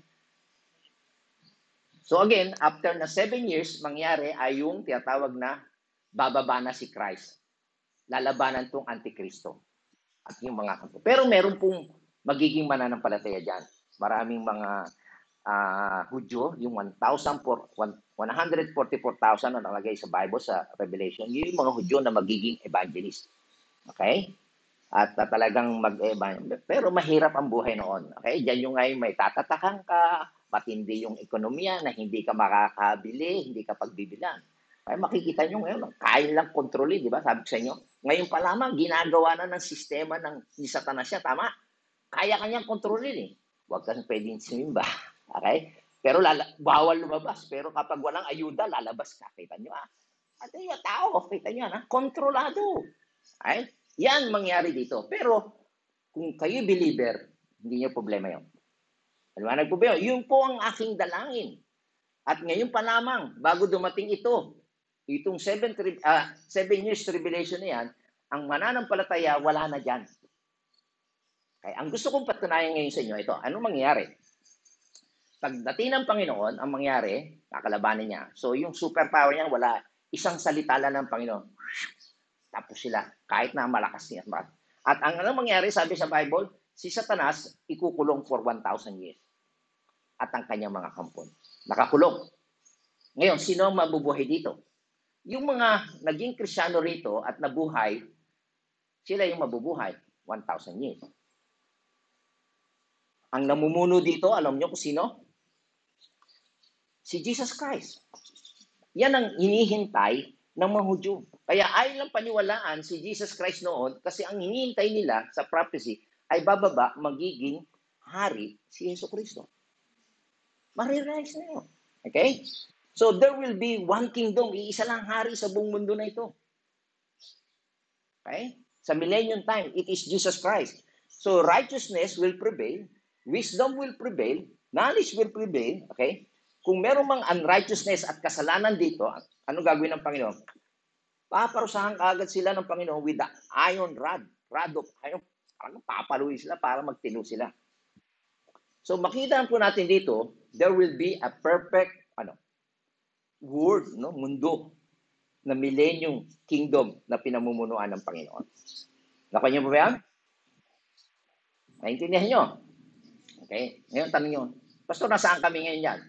So again, after na seven years, mangyari ay yung tiyatawag na bababa na si Christ. Lalabanan tong Antikristo. At yung mga kanto. Pero meron pong magiging mananampalataya dyan. Maraming mga uh, Hudyo, yung one hundred forty-four thousand na nalagay sa Bible, sa Revelation, yung mga Hudyo na magiging evangelist. Okay? At uh, talagang mag-evangelist. Pero mahirap ang buhay noon. Okay? Diyan yung ngayon may tatatakan ka, matindi yung ekonomiya na hindi ka makakabili, hindi ka pagbibilan. Kaya makikita nyo ngayon, kaya lang kontrolin, di ba? Sabi ko sa inyo, ngayon pa lamang, ginagawa na ng sistema ng ni Satanas siya, tama? Kaya kanyang kontrolin eh. Huwag kang pwedeng sumimba. Okay? Pero lala, bawal lumabas. Pero kapag walang ayuda, lalabas ka. Kita nyo ah. At yung tao, kita nyo na, kontrolado. Okay? Yan mangyari dito. Pero kung kayo believer, hindi nyo problema yun. Aliwanag po ba yun? Yun po ang aking dalangin. At ngayon pa lamang, bago dumating ito, itong seven, uh, seven years tribulation na yan, ang mananampalataya, wala na dyan. Okay, ang gusto kong patunayan ngayon sa inyo, ito, anong mangyayari? Pagdating ng Panginoon, ang mangyayari, kakalabanin niya. So, yung superpower niya, wala, isang salita lang ng Panginoon. Tapos sila, kahit na malakas niya. At ang anong mangyayari, sabi sa Bible, si Satanas, ikukulong for one thousand years. At ang kanyang mga kampon. Nakakulong. Ngayon, sino ang mabubuhay dito? Yung mga naging Krisyano rito at nabuhay, sila yung mabubuhay, one thousand years. Ang namumuno dito, alam nyo kung sino? Si Jesus Christ. Yan ang hinihintay ng mga Hudyo. Kaya ayaw lang paniwalaan si Jesus Christ noon kasi ang hinihintay nila sa prophecy ay bababa, magiging hari si Yesu Cristo. Marirealize na yun. Okay? So there will be one kingdom. Iisa lang hari sa buong mundo na ito. Okay? Sa millennium time, it is Jesus Christ. So righteousness will prevail. Wisdom will prevail. Knowledge will prevail. Okay? Kung meron mang unrighteousness at kasalanan dito, ano gagawin ng Panginoon? Paparusahan kaagad sila ng Panginoon with the iron rod. Rod of iron. Parang papaluin sila para magtino sila. So makita po natin dito, there will be a perfect ano, world, no, mundo na millennium kingdom na pinamumunuan ng Panginoon. Nakuha po ba yan? Naintindihan nyo? Okay? Ngayon, tanong nyo, Pastor, nasaan kami ngayon yan?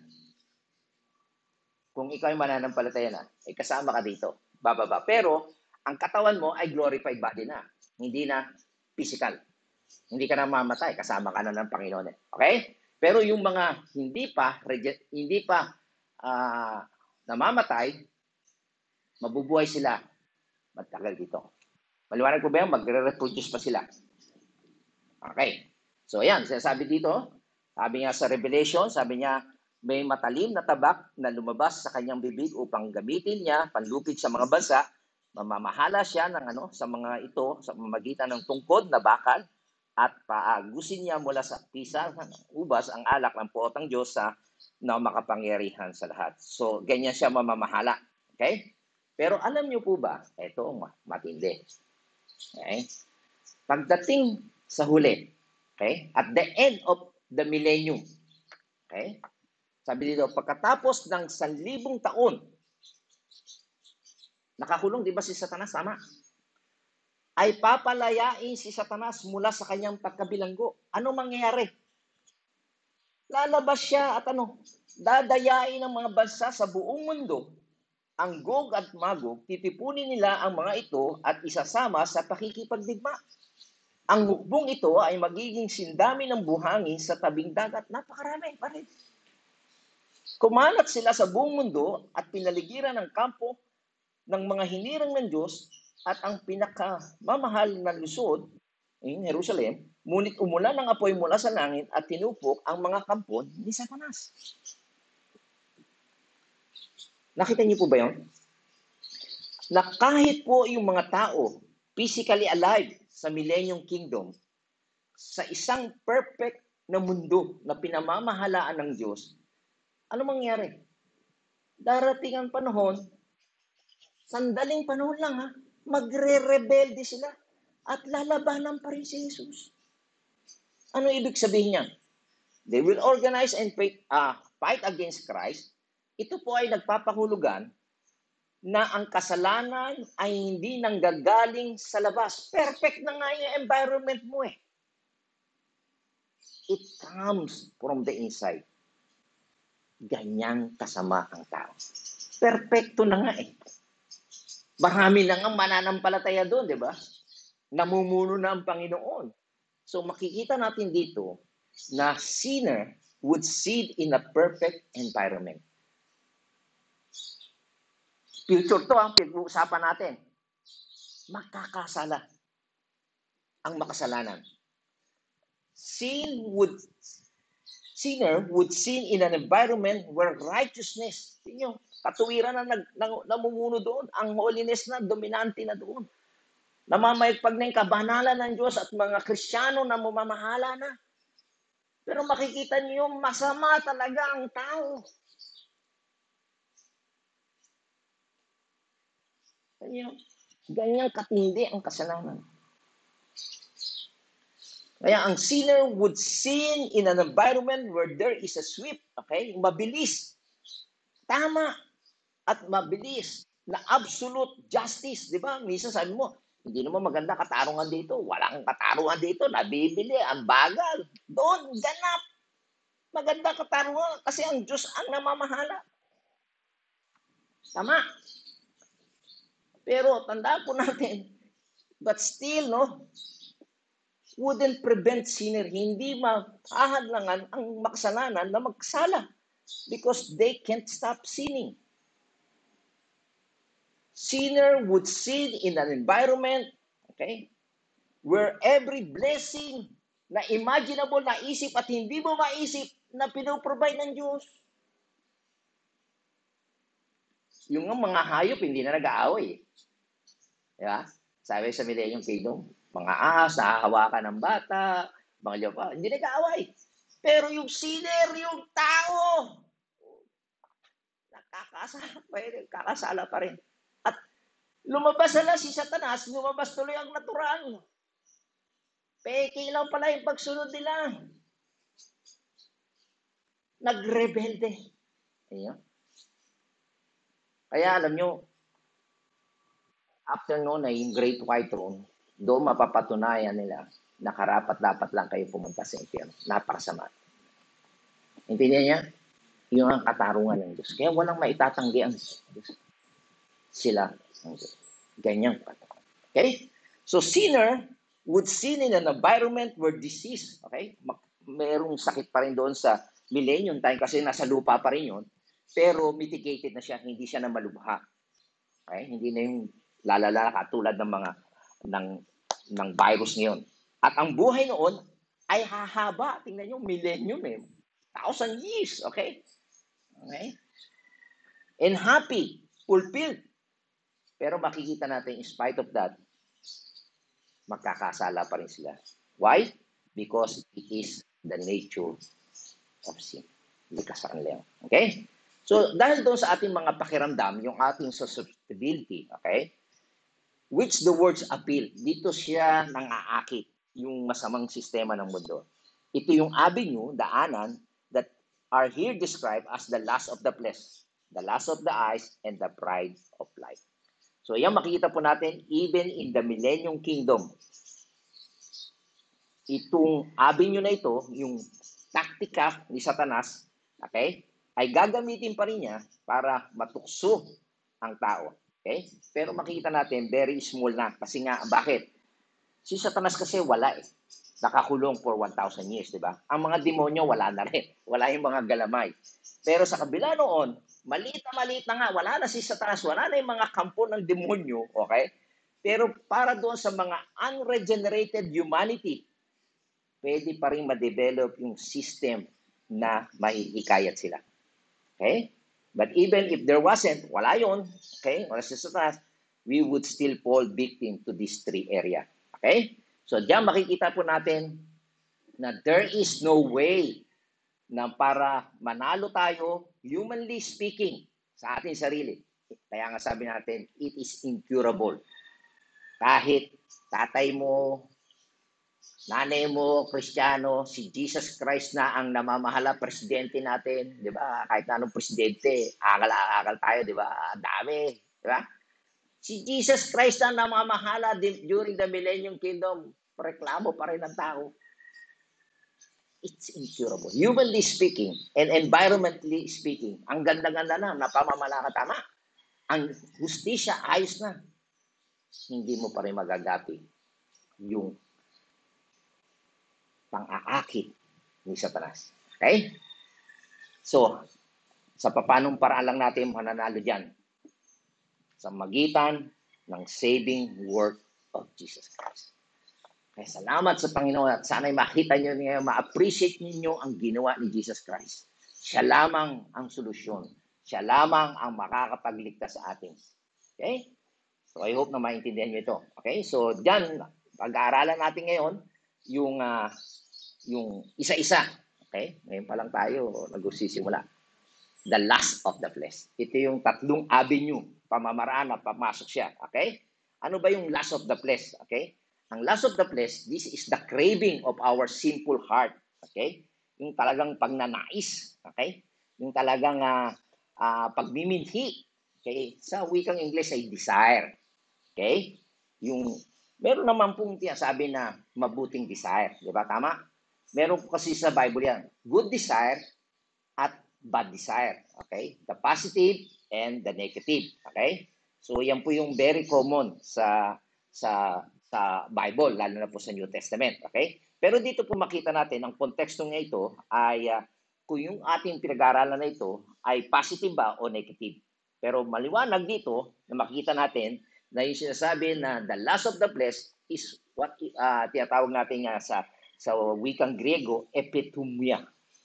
Kung ikaw ay mananampalataya na, eh, kasama ka dito. Bababa. Pero, ang katawan mo ay glorified body na. Hindi na physical. Hindi ka na mamatay. Kasama ka na ng Panginoon. Okay? Pero yung mga hindi pa, hindi pa uh, namamatay, mabubuhay sila. Matagal dito. Maliwanag ko ba yan? Magre-reproduce pa sila. Okay. So, ayan. Sinasabi dito, sabi nga sa Revelation, sabi niya, may matalim na tabak na lumabas sa kanyang bibig upang gamitin niya, panlupig sa mga bansa, mamamahala siya ng ano, sa mga ito, sa pamamagitan ng tungkod na bakal, at paagusin niya mula sa pisa ng ubas ang alak ng puotang Diyos sa na makapangyarihan sa lahat. So, ganyan siya mamamahala. Okay? Pero alam niyo po ba, ito matindi. Okay? Pagdating sa huli, okay? At the end of the millennium, okay? Sabi dito, pagkatapos ng sanlibong taon, nakakulong, di ba si Satanas? Tama. Ay papalayain si Satanas mula sa kanyang pagkabilanggo. Ano mangyayari? Lalabas siya at ano? Dadayain ng mga bansa sa buong mundo. Ang Gog at Magog, titipunin nila ang mga ito at isasama sa pakikipagdigma. Ang hukbong ito ay magiging sindami ng buhangin sa tabing dagat. Napakarami pa rin. Kumalat sila sa buong mundo at pinaligiran ng kampo ng mga hinirang ng Diyos at ang pinakamamahal na lungsod, in Jerusalem, ngunit umulan ng apoy mula sa langit at tinupok ang mga kampon ni Satanas. Nakita niyo po ba yun? Na kahit po yung mga tao physically alive sa Millennium Kingdom, sa isang perfect na mundo na pinamamahalaan ng Diyos, ano mangyari? Darating ang panahon, sandaling panahon lang ha, magre-rebelde sila at lalabanan pa rin si Jesus. Ano ibig sabihin niyan? They will organize and fight, uh, fight against Christ. Ito po ay nagpapahulugan na ang kasalanan ay hindi nanggagaling sa labas. Perfect na nga yung environment mo eh. It comes from the inside. Ganyang kasama ang tao. Perfecto na nga eh. Marami na nga mananampalataya doon, di ba? Namumuno na ang Panginoon. So makikita natin dito na sinner would seed in a perfect environment. future to ang pinag-uusapan natin. Makakasala ang makasalanan. Sin would, sinner would sin in an environment where righteousness, yun yung katuwiran na nag, nang, namumuno doon, ang holiness na dominante na doon. Namamayagpag na yung kabanalan ng Diyos at mga Kristiyano na mamamahala na. Pero makikita niyo, masama talaga ang tao. Ganyan, ganyan katindi ang kasalanan. Kaya ang sinner would sin in an environment where there is a swift, okay? Mabilis. Tama at mabilis na absolute justice, di ba? Minsan sabi mo, hindi naman maganda katarungan dito. Walang katarungan dito. Nabibili, ang bagal. Doon, ganap. Maganda katarungan kasi ang Diyos ang namamahala. Tama. Pero tandaan po natin, but still, no, wouldn't prevent sinner. Hindi mahahadlangan ang makasalanan na magsala because they can't stop sinning. Sinner would sin in an environment, okay, where every blessing na imaginable na isip at hindi mo maisip na pinoprovide ng Diyos. Yung mga hayop, hindi na nag-aaway. Diba? Sabi sa Millennium Kingdom, mga ahas, nahahawakan ng bata, mga lipa, hindi nag-aaway. Pero yung sinner, yung tao, nakakasala pa rin, kakasala pa rin. At lumabas na si Satanas, lumabas tuloy ang natural. Peke lang pala yung pagsunod nila. Nagrebelde. Ayan. Kaya alam nyo, after noon ay yung Great White Throne, doon mapapatunayan nila na karapat dapat lang kayo pumunta sa impyerno. Napakasama. Intindihan niya? Yung ang katarungan ng Diyos. Kaya walang maitatanggi ang Diyos. Sila ang Diyos. Ganyang katarungan. Okay? So sinner would sin in an environment where disease, okay? Merong sakit pa rin doon sa millennium time kasi nasa lupa pa rin yun. Pero mitigated na siya, hindi siya na malubha. Okay? Hindi na yung lalala katulad ng mga ng ng virus ngayon. At ang buhay noon ay hahaba. Tingnan niyo, millennium eh. Thousand years, okay? Okay? And happy, fulfilled. Pero makikita natin, in spite of that, magkakasala pa rin sila. Why? Because it is the nature of sin. Hindi kasaan lang. Okay? So, dahil doon sa ating mga pakiramdam, yung ating susceptibility, okay? Which the words appeal. Dito siya nang-aakit yung masamang sistema ng mundo. Ito yung avenue, daanan, that are here described as the lust of the flesh, the lust of the eyes, and the pride of life. So, yan makikita po natin even in the Millennium Kingdom. Itong avenue na ito, yung taktika ni Satanas, okay, ay gagamitin pa rin niya para matukso ang tao. Okay? Pero makikita natin, very small na. Kasi nga, bakit? Si Satanas kasi wala eh. Nakakulong for one thousand years, di ba? Ang mga demonyo, wala na rin. Wala yung mga galamay. Pero sa kabila noon, maliit na maliit na nga, wala na si Satanas, wala na yung mga kampo ng demonyo, okay? Pero para doon sa mga unregenerated humanity, pwede pa rin ma-develop yung system na mahihikayat sila. Okay? But even if there wasn't, wala yun, okay, wala si Satanas, we would still fall victim to these three area. Okay? So, diyan makikita po natin na there is no way na para manalo tayo, humanly speaking, sa ating sarili. Kaya nga sabi natin, it is incurable. Kahit tatay mo, nanay mo, Kristiyano, si Jesus Christ na ang namamahala, presidente natin, di ba? Kahit na anong presidente, akal-akal tayo, di ba? Dami, di ba? Si Jesus Christ na namamahala during the Millennium Kingdom, reklamo pa rin ng tao. It's incurable. Humanly speaking, and environmentally speaking, ang ganda-ganda na, napamamalaka tama. Ang hustisya, ayos na. Hindi mo pa rin magagapi yung pang-aakit ni Satanas. Okay? So, sa papanong paraan lang natin mananalo dyan. sa magitan ng saving work of Jesus Christ. Kaya salamat sa Panginoon at sana'y makita nyo ngayon, ma-appreciate ninyo ang ginawa ni Jesus Christ. Siya lamang ang solusyon. Siya lamang ang makakapagligtas sa atin. Okay? So I hope na maintindihan nyo ito. Okay? So dyan, pag-aaralan natin ngayon, yung, uh, yung isa-isa. Okay? Ngayon pa lang tayo nagsisimula. The lust of the flesh. Ito yung tatlong avenue, pamamaraan na pamasok siya. Okay? Ano ba yung lust of the flesh? Okay? Ang lust of the flesh, this is the craving of our sinful heart. Okay? Yung talagang pagnanais. Okay? Yung talagang uh, uh, pagmiminhi. Okay? Sa wikang English ay desire. Okay? Yung, meron naman pong sabi na mabuting desire. Di ba? Tama? Meron po kasi sa Bible yan. Good desire at bad desire. Okay? The positive and the negative. Okay? So yan po yung very common sa sa sa Bible, lalo na po sa New Testament. Okay? Pero dito po makita natin, ang konteksto nga ito ay uh, kung yung ating pinag-aaralan na ito ay positive ba o negative. Pero maliwanag dito na makita natin na yung sinasabi na the lust of the flesh is what uh, tinatawag natin nga sa, sa wikang Griego, epithumia.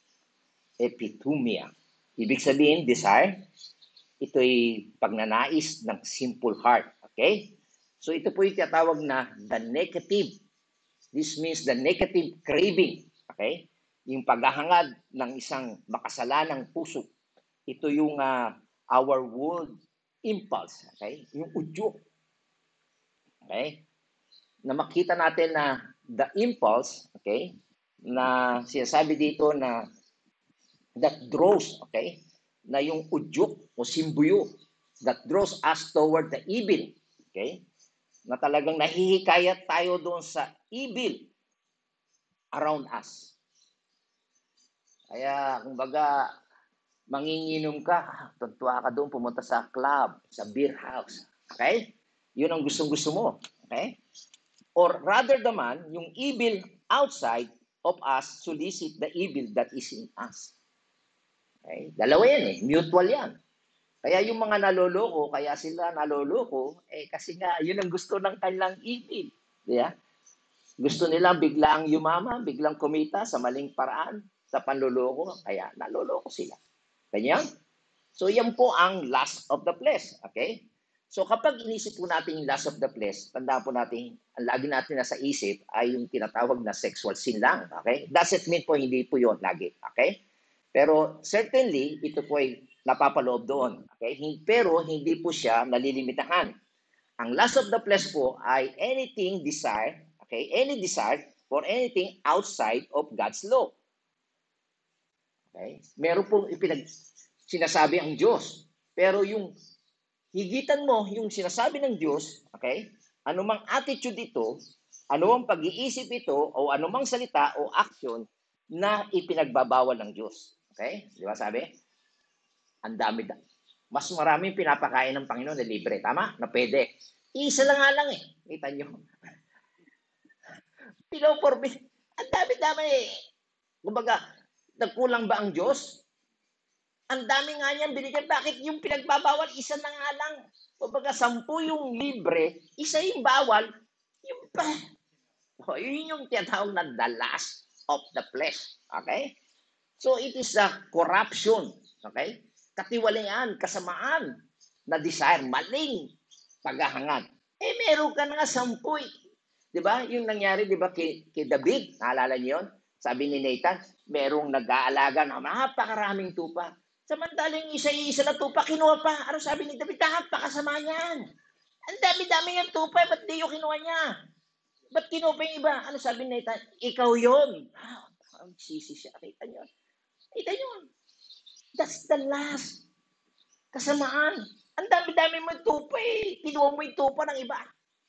Epithumia. Ibig sabihin, desire, ito'y pagnanais ng simple heart. Okay? So ito po yung tinatawag na the negative. This means the negative craving. Okay? Yung paghahangad ng isang makasalanang puso. Ito yung uh, our world impulse. Okay? Yung udyok. Okay? Na makita natin na the impulse, okay, na sinasabi dito na that draws, okay, na yung udyok o simbuyo that draws us toward the evil, okay, na talagang nahihikayat tayo doon sa evil around us. Kaya, kumbaga, manginginom ka, tuntua ka doon, pumunta sa club, sa beer house, okay? Yun ang gustong-gusto mo, okay? Or rather naman, yung evil outside of us solicit the evil that is in us. Okay? Dalawa yan eh. Mutual yan. Kaya yung mga naloloko, kaya sila naloloko, eh kasi nga, yun ang gusto ng kanilang evil. Yeah? Gusto nilang biglang yumaman, biglang kumita sa maling paraan, sa panloloko, kaya naloloko sila. Kanya? So yan po ang lust of the flesh. Okay? So kapag inisip po natin yung lust of the flesh, tandaan po natin, ang lagi natin nasa isip ay yung tinatawag na sexual sin lang. Okay? Doesn't mean po hindi po yun lagi. Okay? Pero certainly, ito po ay napapaloob doon. Okay? Pero hindi po siya nalilimitahan. Ang lust of the flesh po ay anything desire, okay? Any desire for anything outside of God's law. Okay? Meron pong ipinag sinasabi ang Diyos. Pero yung higitan mo, yung sinasabi ng Diyos, okay? Anumang attitude ito, anumang pag-iisip ito, o anumang salita o action na ipinagbabawal ng Diyos. Okay? Di ba sabi? Ang dami da. Mas maraming pinapakain ng Panginoon na libre. Tama? Na pwede. Isa lang nga lang eh. Kita nyo. Pinoforbid. Ang dami-dami eh. Kumbaga, nagkulang ba ang Diyos? Ang dami nga niyan binigyan. Bakit yung pinagbabawal, isa na nga lang? Kumbaga, sampu yung libre, isa yung bawal, yung pa. O, yun yung tinatawag na the lust of the flesh. Okay? So, it is a corruption. Okay? Katiwalian, kasamaan na desire, maling paghahangad. Eh, meron ka na nga sampu. Di ba? Yung nangyari, di ba, kay, kay David, naalala niyo yun? Sabi ni Nathan, merong nag-aalaga na napakaraming tupa. Samantalang isa-isa na tupa, kinuha pa. Ano sabi ni David? Napakasama niyan. Ang dami-dami yung tupa, ba't di yung kinuha niya? Ba't kinuha pa yung iba? Ano sabi ni Nathan? Ikaw yun. Ah, ang sisi siya. Kita niyo. Kita niyo. That's the last. Kasamaan. Ang dami-dami mo tupa eh. Kinuha mo yung tupa ng iba.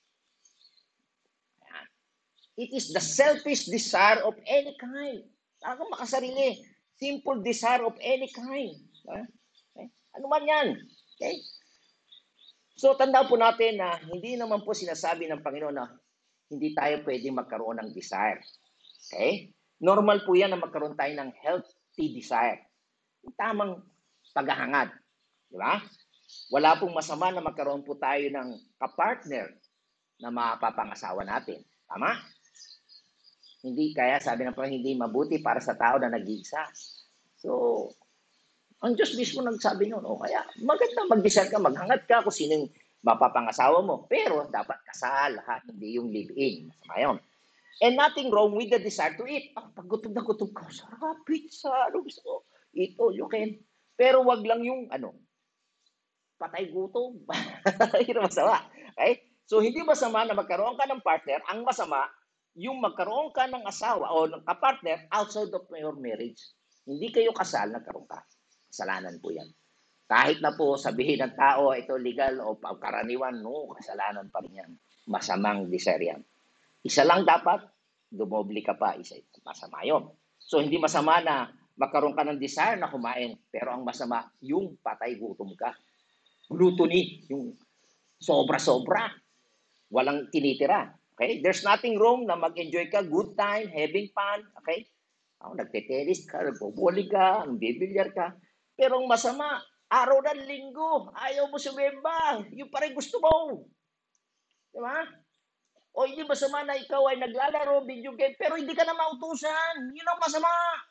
It is the selfish desire of any kind. Ako makasarili. Simple desire of any kind. Okay? Ano man yan? Okay? So, tandaan po natin na hindi naman po sinasabi ng Panginoon na hindi tayo pwedeng magkaroon ng desire. Okay? Normal po yan na magkaroon tayo ng healthy desire. Yung tamang paghahangad. Di ba? Wala pong masama na magkaroon po tayo ng kapartner na mapapangasawa natin. Tama? Hindi, kaya sabi ng Panginoon, hindi mabuti para sa tao na nag-iisa. So, ang Diyos mismo nagsabi noon, o kaya maganda mag-decide ka, maghangat ka kung sinong mapapangasawa mo. Pero dapat kasal, ha? Hindi yung live-in. Masama yun. And nothing wrong with the desire to eat. Oh, pag gutom na gutom ka, sarap, pizza, ano gusto mo? Ito, you can. Pero wag lang yung, ano, patay gutom. Yun ang masama. Okay? So, hindi masama na magkaroon ka ng partner. Ang masama, yung magkaroon ka ng asawa o ng kapartner outside of your marriage. Hindi kayo kasal, nagkaroon ka. Kasalanan po yan. Kahit na po sabihin ng tao, ito legal o karaniwan, no, kasalanan pa rin yan. Masamang desire yan. Isa lang dapat, dumoble ka pa. Isa, masama yun. So, hindi masama na magkaroon ka ng desire na kumain. Pero ang masama, yung patay gutom ka. Gluttony, yung sobra-sobra. Walang tinitira. Okay? There's nothing wrong na mag-enjoy ka, good time, having fun. Okay? Oh, nagte-tennis ka, nagboboli ka, nagbibilyar ka. Pero ang masama, araw ng linggo, ayaw mo sumemba. Yung pa rin gusto mo. Di ba? O hindi masama na ikaw ay naglalaro, video game, pero hindi ka na mautusan. Yun ang masama.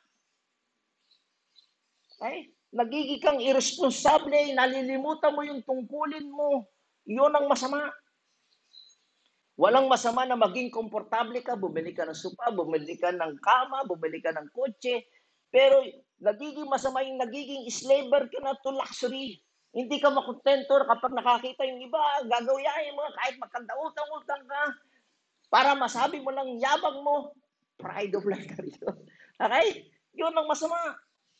Okay? Nagiging kang irresponsable, nalilimutan mo yung tungkulin mo. Yun ang masama. Walang masama na maging komportable ka, bumili ka ng sopa, bumili ka ng kama, bumili ka ng kotse, pero nagiging masama yung nagiging slaver ka na to luxury. Hindi ka makontento kapag nakakita yung iba, gagawain mo, kahit magkanda-utang-utang ka, para masabi mo lang yabang mo, pride of life ka rito. Okay? Yun ang masama.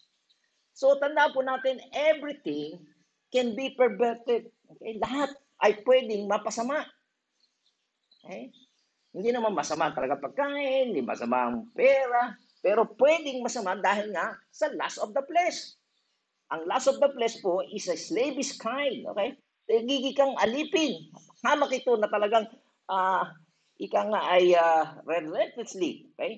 So, tanda po natin, everything can be perverted. Okay? Lahat ay pwedeng mapasama. Okay? Hindi naman masama talaga pagkain, hindi masama ang pera, pero pwedeng masama dahil nga sa lust of the flesh. Ang lust of the flesh po is a slavish kind. Okay? Nagiging kang alipin. Hamak ito na talagang uh, ika nga ay uh, relentlessly. Okay?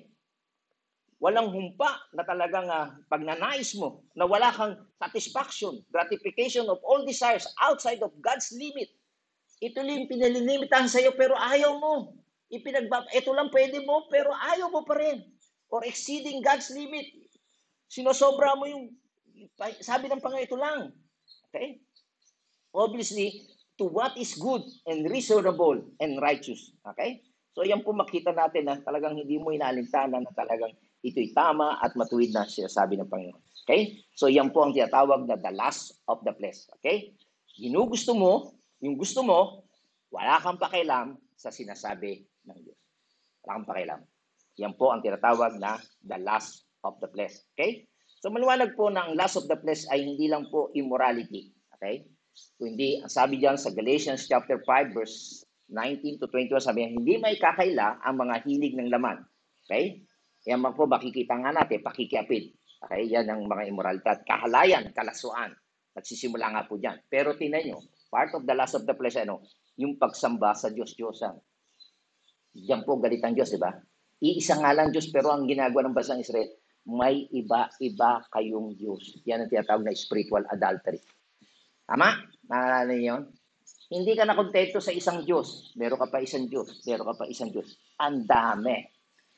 Walang humpa na talagang uh, pagnanais mo na wala kang satisfaction, gratification of all desires outside of God's limit. Ito lang pinalilimitahan sa iyo pero ayaw mo. Ipinagbab ito lang pwede mo pero ayaw mo pa rin. Or exceeding God's limit. Sinosobra mo yung sabi ng Panginoon, ito lang. Okay? Obviously, to what is good and reasonable and righteous. Okay? So yan po makita natin na talagang hindi mo inaalintana na talagang ito'y tama at matuwid na sinasabi ng Panginoon. Okay? So yan po ang tinatawag na the lust of the flesh. Okay? Ginugusto mo, yung gusto mo, wala kang pakialam sa sinasabi ng Diyos. Wala kang pakialam. Yan po ang tinatawag na the lust of the flesh. Okay? So maliwanag po na ang lust of the flesh ay hindi lang po immorality. Okay? Kundi, sabi diyan sa Galatians chapter five verse nineteen to twenty-one, sabi niya, hindi may kakaila ang mga hilig ng laman. Okay? Yan po, makikita nga natin, pakikiapid. Okay? Yan ang mga immoralidad. Kahalayan, kalasuan. Nagsisimula nga po dyan. Pero tinan nyo, part of the lust of the flesh, ano, yung pagsamba sa Diyos-Diyosan. Diyan po galit ang Diyos, di ba? Iisa nga lang Diyos, pero ang ginagawa ng bansang Israel, may iba-iba kayong Diyos. Yan ang tinatawag na spiritual adultery. Tama? Naalala niyo yun? Hindi ka nakontento sa isang Diyos. Meron ka pa isang Diyos. Meron ka pa isang Diyos. Ang dami.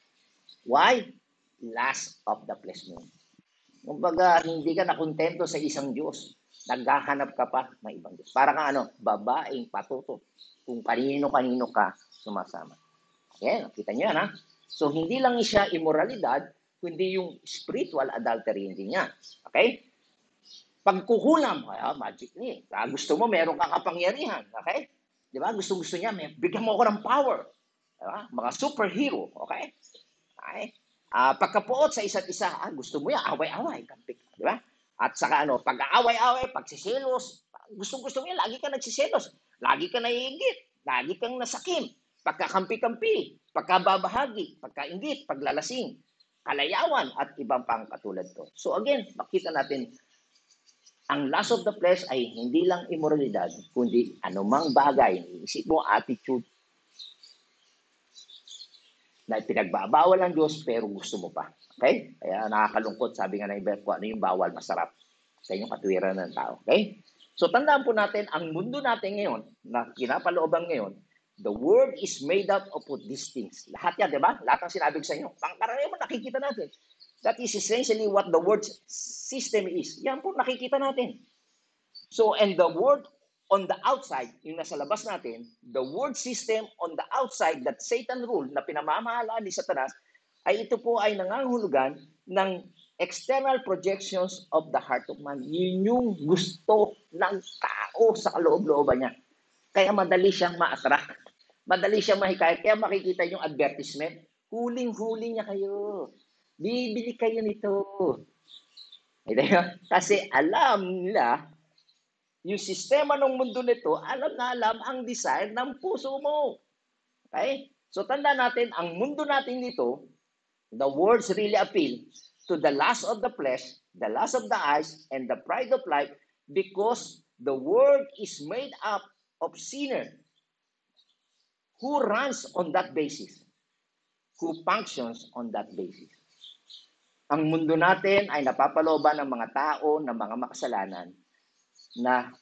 Why? Lust of the flesh mo. Kumbaga, hindi ka nakontento sa isang Diyos. Naghahanap ka pa ng ibang Diyos. Para kang ano, babaeng patuto. Kung kanino-kanino ka sumasama. Ayan, kita niyo yan, ha? So, hindi lang siya immoralidad, kundi yung spiritual adultery hindi niya. Okay? Pagkukulam, ah, magic ni. Ah, gusto mo, meron kang kapangyarihan. Okay? Di ba? Gusto-gusto niya, may, bigyan mo ako ng power. Diba? Mga superhero. Okay? Okay? Uh, pagkapuot sa isa't isa, ah, gusto mo yan, away-away, kampik, di ba? At saka ano, pag-aaway-away, pagsiselos, gusto-gusto mo yan, lagi ka nagsiselos, lagi ka naiingit, lagi kang nasakim, pagkakampi-kampi, pagkababahagi, pagkaingit, paglalasing, kalayawan, at ibang pang katulad to. So again, makita natin, ang lust of the flesh ay hindi lang immoralidad, kundi anumang bagay, isip mo, attitude, na pinagbabawal ng Diyos pero gusto mo pa. Okay? Kaya nakakalungkot, sabi nga ng iba ko, ano yung bawal masarap sa inyong katwiran ng tao. Okay? So tandaan po natin, ang mundo natin ngayon, na kinapalooban ngayon, the world is made up of these things. Lahat yan, di ba? Lahat ng sinabi ko sa inyo. Pangkaraniwan nakikita natin. That is essentially what the world system is. Yan po nakikita natin. So, and the world on the outside, yung nasa labas natin, the world system on the outside that Satan rule, na pinamamahalaan ni Satanas, ay ito po ay nangangahulugan ng external projections of the heart of man. Yun yung gusto ng tao sa kaloob-looban niya. Kaya madali siyang ma-attract. Madali siyang mahikayat. Kaya makikita yung advertisement, huling-huli niya kayo. Bibili kayo nito. Kasi alam nila, yung sistema ng mundo nito, alam na alam ang desire ng puso mo. Okay? So tanda natin, ang mundo natin dito, the words really appeal to the lust of the flesh, the lust of the eyes, and the pride of life, because the world is made up of sinner who runs on that basis, who functions on that basis. Ang mundo natin ay napapalooban ng mga tao, ng mga makasalanan, na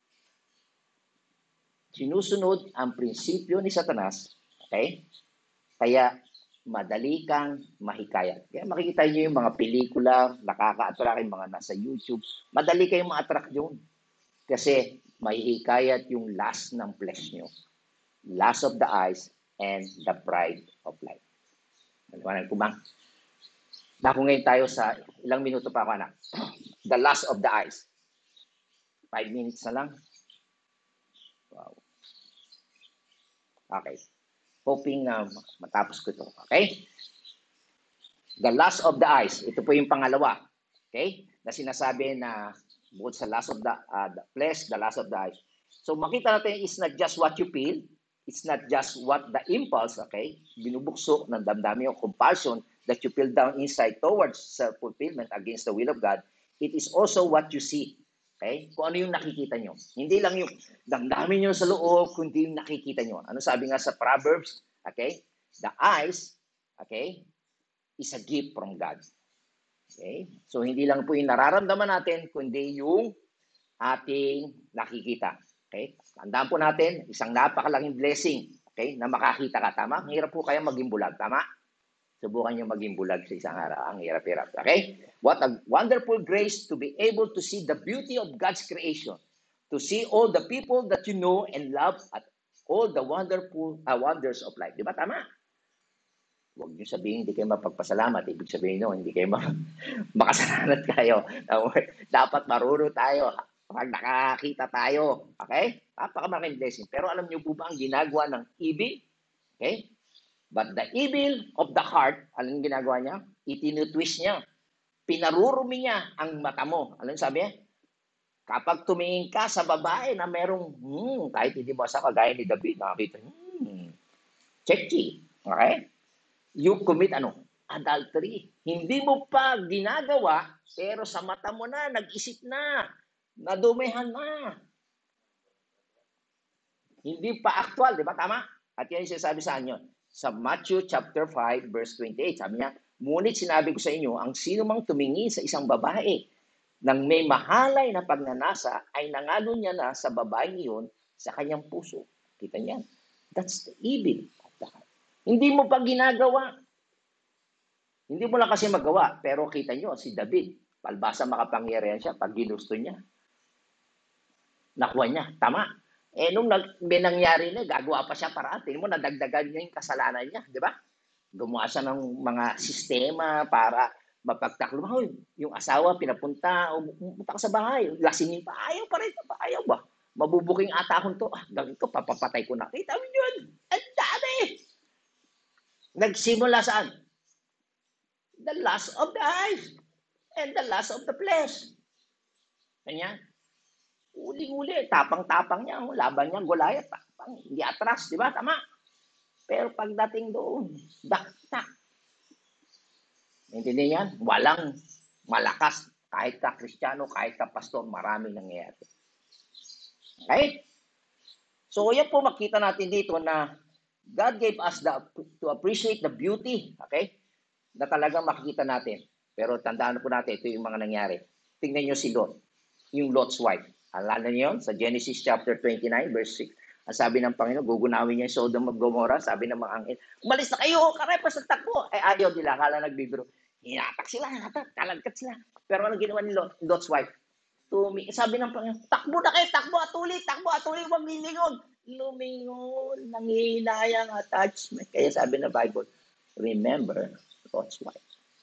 sinusunod ang prinsipyo ni Satanas, okay? Kaya madali kang mahikayat. Kaya makikita niyo yung mga pelikula, nakaka-attract yung mga nasa YouTube, madali kayong ma-attract yun. Kasi mahihikayat yung lust ng flesh nyo. Lust of the eyes and the pride of life. Nagwanan ko ba? Dako ngayon tayo sa ilang minuto pa ako, anak. The lust of the eyes. Five minutes na lang. Wow. Okay. Hoping na uh, matapos ko ito. Okay? The lust of the eyes. Ito po yung pangalawa. Okay? Na sinasabi na bukod sa lust of the, uh, the flesh, the lust of the eyes. So makita natin, it's not just what you feel. It's not just what the impulse, okay? Binubukso ng damdamin o compulsion that you feel down inside towards self-fulfillment against the will of God. It is also what you see. Okay? Kung ano yung nakikita nyo. Hindi lang yung damdamin nyo sa loob, kundi yung nakikita nyo. Ano sabi nga sa Proverbs? Okay? The eyes, okay, is a gift from God. Okay? So, hindi lang po yung nararamdaman natin, kundi yung ating nakikita. Okay? Tandaan po natin, isang napakalaking blessing, okay, na makakita ka. Tama? Ang hirap po kaya maging bulag. Tama? Subukan nyo maging bulag sa isang araw. Ang hirap-hirap. Okay? What a wonderful grace to be able to see the beauty of God's creation. To see all the people that you know and love at all the wonderful uh, wonders of life. Di ba? Tama? Huwag nyo sabihin hindi kayo mapagpasalamat. Ibig sabihin no, hindi kayo makasalamat kayo. Dapat maruro tayo pag nakakita tayo. Okay? Napakamaraming blessing. Pero alam nyo po ba ang ginagawa ng evil? Okay? But the evil of the heart, alam yung ginagawa niya? Itinutwist niya. Pinarurumi niya ang mata mo. Alam yung sabi niya? Kapag tumingin ka sa babae na merong, hmm, kahit hindi mo sa kagaya ni David, nakakita, hmm, checky. Okay? You commit ano? Adultery. Hindi mo pa ginagawa, pero sa mata mo na, nag-isip na, nadumihan na. Hindi pa actual, di ba? Tama? At yan yung sinasabi sa inyo. Sa Matthew chapter five, verse twenty-eight, sabi niya, ngunit sinabi ko sa inyo, ang sino mang tumingin sa isang babae nang may mahalay na pagnanasa, ay nangalo niya na sa babae iyon sa kanyang puso. Kita niya? That's the evil of the heart. Hindi mo pa ginagawa. Hindi mo lang kasi magawa, pero kita niyo, si David, palbasa makapangyarihan siya pag ginusto niya. Nakuha niya. Tama. Eh, nung nag, may nangyari na, gagawa pa siya para atin mo, nadagdagan niya yung kasalanan niya, di ba? Gumawa siya ng mga sistema para mapagtaklo. Hoy, yung asawa, pinapunta, pumunta ka sa bahay, lasingin pa, ayaw pa rin, ayaw ba? Mabubuking atahon to, ah, gawin ko, papapatay ko na. Kita mo yun, ang dami! Nagsimula saan? The lust of the eyes and the lust of the flesh. Kanya? Uli-uli, tapang-tapang niya, laban niya, Goliath, tapang, hindi atras, di ba? Tama. Pero pagdating doon, daktak. Hindi yan? Walang malakas. Kahit ka Kristiyano, kahit ka pastor, marami nangyayari. Okay? So, yan po makita natin dito na God gave us the, to appreciate the beauty, okay? Na talagang makikita natin. Pero tandaan po natin, ito yung mga nangyari. Tingnan nyo si Lot, yung Lot's wife. Alala niyo yun? Sa Genesis chapter twenty-nine, verse six. Ang sabi ng Panginoon, gugunawin niya yung Sodom at Gomorrah. Sabi ng mga angel, umalis na kayo, karepas sa takbo. Eh, ayaw nila, akala nagbibiro. Hinatak sila, hinatak, kalagkat sila. Pero ano ginawa ni Lot, Lot's wife? Tumi sabi ng Panginoon, takbo na kayo, takbo, atuli, takbo, atuli, huwag lilingon. Lumingon, nangihinayang attachment. Kaya sabi ng Bible, remember Lot's wife.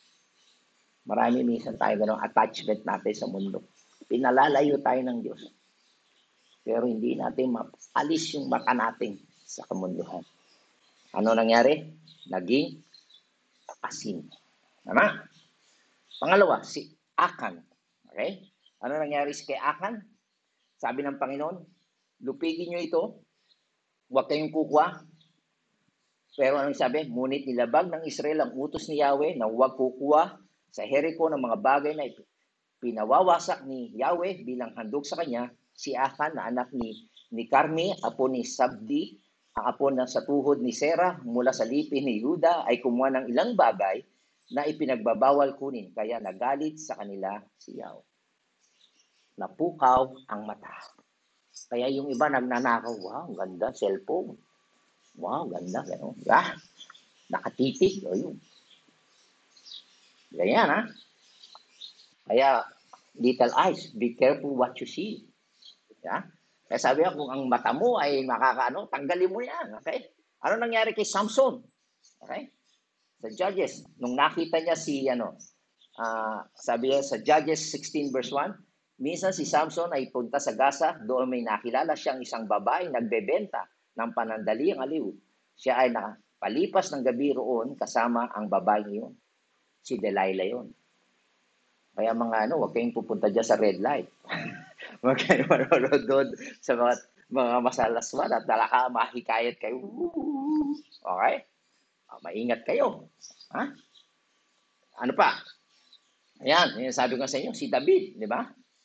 Marami minsan tayo ganong attachment natin sa mundo. Pinalalayo tayo ng Diyos. Pero hindi natin maalis yung mata natin sa kamunduhan. Ano nangyari? Naging asin. Tama? Pangalawa, si Akan. Okay? Ano nangyari si kay Akan? Sabi ng Panginoon, lupigin nyo ito, huwag kayong kukuha. Pero anong sabi? Ngunit nilabag ng Israel ang utos ni Yahweh na huwag kukuha sa Jericho ng mga bagay na pinawawasak ni Yahweh bilang handog sa kanya. Si Akan na anak ni, ni Carmi, apo ni Sabdi, ang apo na sa tuhod ni Serah mula sa lipi ni Juda ay kumuha ng ilang bagay na ipinagbabawal kunin. Kaya nagalit sa kanila si Yahweh. Napukaw ang mata. Kaya yung iba nagnanakaw, wow, ganda, cellphone. Wow, ganda, gano'n. Ah, nakatitig, o yun. Ganyan, ha? Kaya, little eyes, be careful what you see. Yeah? Kaya sabi ko, kung ang mata mo ay makakaano, tanggalin mo yan. Okay? Ano nangyari kay Samson? Okay? Sa Judges, nung nakita niya si, ano, uh, sabi niya sa Judges sixteen verse one, minsan si Samson ay punta sa Gaza, doon may nakilala siyang isang babae nagbebenta ng panandaliang aliw. Siya ay nakapalipas ng gabi roon kasama ang babae yun. Si Delilah yun. Kaya mga ano, huwag kayong pupunta dyan sa red light. Huwag kayong manonood doon sa mga, mga masalaswan at talaka, mahikayat kayo. Okay? O, maingat kayo. Ha? Ano pa? Ayan, yung sabi ko sa inyo, si David, di ba?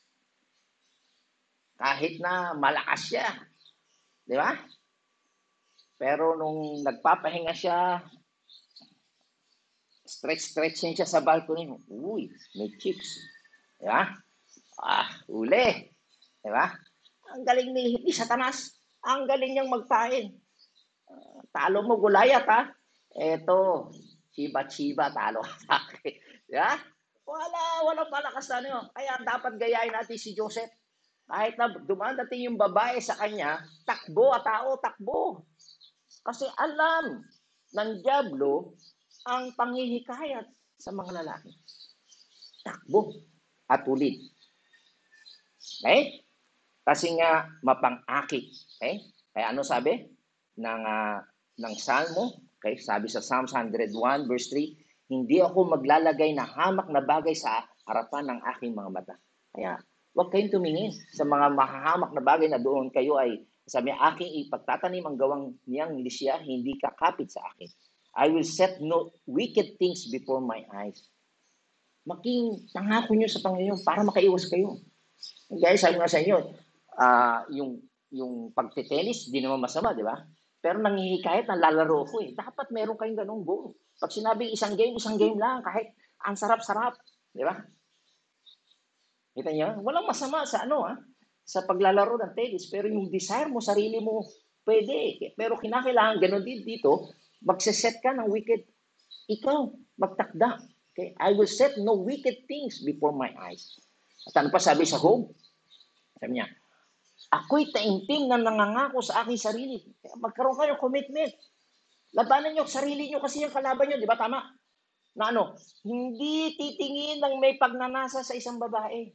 Kahit na malakas siya, di ba? Pero nung nagpapahinga siya, stretch-stretching siya sa balcony, uy, may chicks. Di ba? Ah, uli. Di ba? Ang galing ni, ni Satanas. Ang galing niyang magpain. Uh, talo mo, Gulayat, ha? Eto, Chiba-chiba, talo ka sa akin. Di ba? Wala, walang malakas na ano. Kaya dapat gayahin natin si Joseph. Kahit na dumadating yung babae sa kanya, takbo at tao, takbo. Kasi alam ng dyablo ang panghihikayat sa mga lalaki. Takbo at ulid. Okay? Kasi nga mapang-aki. Okay? Kaya ano sabi ng uh, ng Salmo? Okay, sabi sa Psalms one oh one verse three, hindi ako maglalagay na hamak na bagay sa harapan ng aking mga mata. Kaya huwag kayong tumingin sa mga mahahamak na bagay na doon kayo ay sabi, aking ipagtatanim ang gawang niyang lisya, hindi kakapit sa akin. I will set no wicked things before my eyes. Making tangako nyo sa Panginoon para makaiwas kayo. Guys, sabi nga sa inyo, uh, yung, yung pagtitenis, di naman masama, di ba? Pero nanghihikayat na lalaro ko eh. Dapat meron kayong ganung goal. Pag sinabing isang game, isang game lang, kahit ang sarap-sarap. Di ba? Kita niyo? Walang masama sa ano ah, sa paglalaro ng tennis. Pero yung desire mo, sarili mo, pwede. Pero kinakailangan, ganun din dito, magsiset ka ng wicked. Ikaw, magtakda. Okay? I will set no wicked things before my eyes. At ano pa sabi sa Job? Sabi niya, ako'y taimtim na nangangako sa aking sarili. Magkaroon kayo ng commitment. Labanan niyo sarili niyo kasi yung kalaban niyo, di ba? Tama? Na ano, hindi titingin ng may pagnanasa sa isang babae.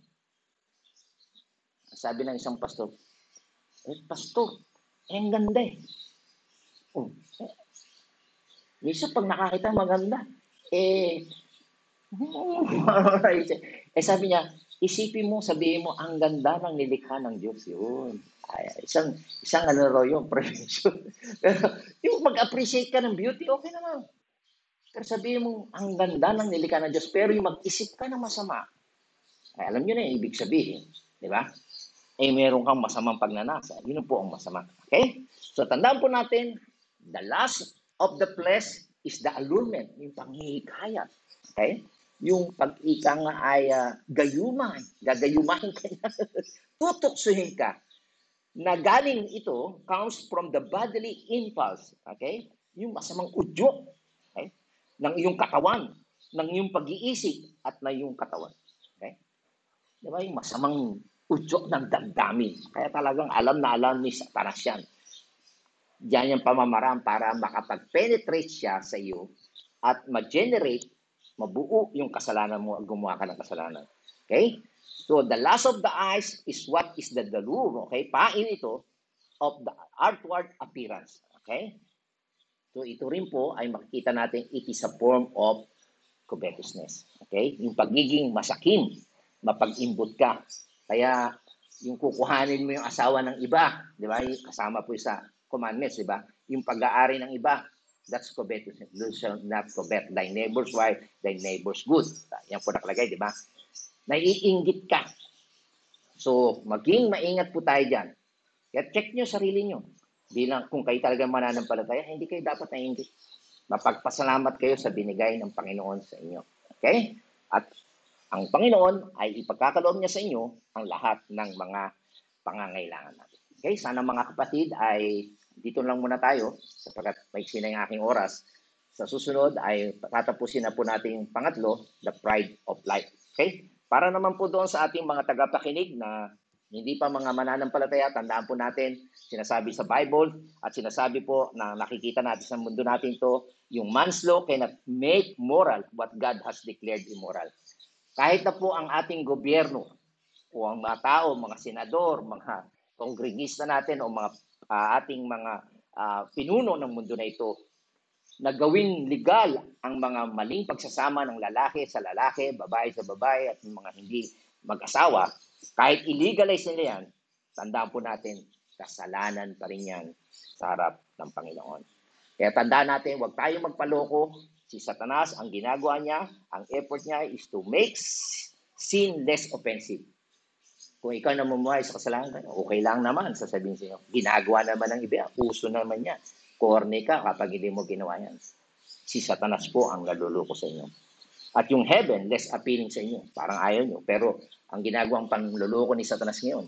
Sabi ng isang pastor, eh, pastor, eh, ang ganda eh. Oh, eh. Minsan pag nakakita maganda, eh, eh sabi niya, isipin mo, sabihin mo, ang ganda ng nilikha ng Diyos yun. Ay, isang, isang ano ro yung prevention. Pero yung mag-appreciate ka ng beauty, okay naman. Pero sabihin mo, ang ganda ng nilikha ng Diyos, pero yung mag-isip ka ng masama, ay, alam nyo na yung ibig sabihin. Di ba? Eh, meron kang masamang pagnanasa. Yun po ang masama. Okay? So, tandaan po natin, the lust of the flesh is the allurement, yung panghihikayat. Okay? yung pag-ika nga ay uh, gayuman, gagayumahin ka niya, tutuksuhin ka, na galing ito comes from the bodily impulse, okay? Yung masamang udyo, okay? Ng iyong katawan, ng iyong pag-iisip at ng iyong katawan. Okay? Di ba? Yung masamang udyo ng damdamin. Kaya talagang alam na alam ni Satanas yan. Diyan yung pamamaraan para makapag-penetrate siya sa iyo at ma-generate, mabuo yung kasalanan mo at gumawa ka ng kasalanan. Okay? So, the lust of the eyes is what is the dalur, okay? Pain ito of the outward appearance. Okay? So, ito rin po ay makikita natin it is a form of covetousness. Okay? Yung pagiging masakim, mapag-imbot ka. Kaya, yung kukuhanin mo yung asawa ng iba, di ba? Kasama po sa commandments, di ba? Yung pag-aari ng iba, that's covetousness. You shall not covet thy neighbor's wife, thy neighbor's good. Yan po nakalagay, di ba? Naiinggit ka. So, maging maingat po tayo dyan. Kaya check nyo sarili nyo. Bilang kung kayo talagang mananampalataya, hindi kayo dapat naiinggit. Mapagpasalamat kayo sa binigay ng Panginoon sa inyo. Okay? At ang Panginoon ay ipagkakaloob niya sa inyo ang lahat ng mga pangangailangan natin. Okay? Sana mga kapatid ay dito lang muna tayo sapagkat maiksi na yung aking oras. Sa susunod ay tatapusin na po natin yung pangatlo, the pride of life. Okay? Para naman po doon sa ating mga tagapakinig na hindi pa mga mananampalataya, tandaan po natin, sinasabi sa Bible at sinasabi po na nakikita natin sa mundo natin to, yung man's law cannot make moral what God has declared immoral. Kahit na po ang ating gobyerno o ang mga tao, mga senador, mga kongregista natin o mga uh, ating mga uh, pinuno ng mundo na ito, na gawing legal ang mga maling pagsasama ng lalaki sa lalaki, babae sa babae at mga hindi mag-asawa, kahit illegalize nila yan, tandaan po natin, kasalanan pa rin yan sa harap ng Panginoon. Kaya tandaan natin, huwag tayong magpaloko. Si Satanas, ang ginagawa niya, ang effort niya is to make sin less offensive. Kung ikaw namumuhay sa kasalanan, okay lang naman, sasabihin sa inyo. Ginagawa naman ng iba, uso naman niya. Corny ka kapag hindi mo ginawa yan. Si Satanas po ang naluloko sa inyo. At yung heaven, less appealing sa inyo. Parang ayaw nyo. Pero ang ginagawang panluloko ni Satanas ngayon,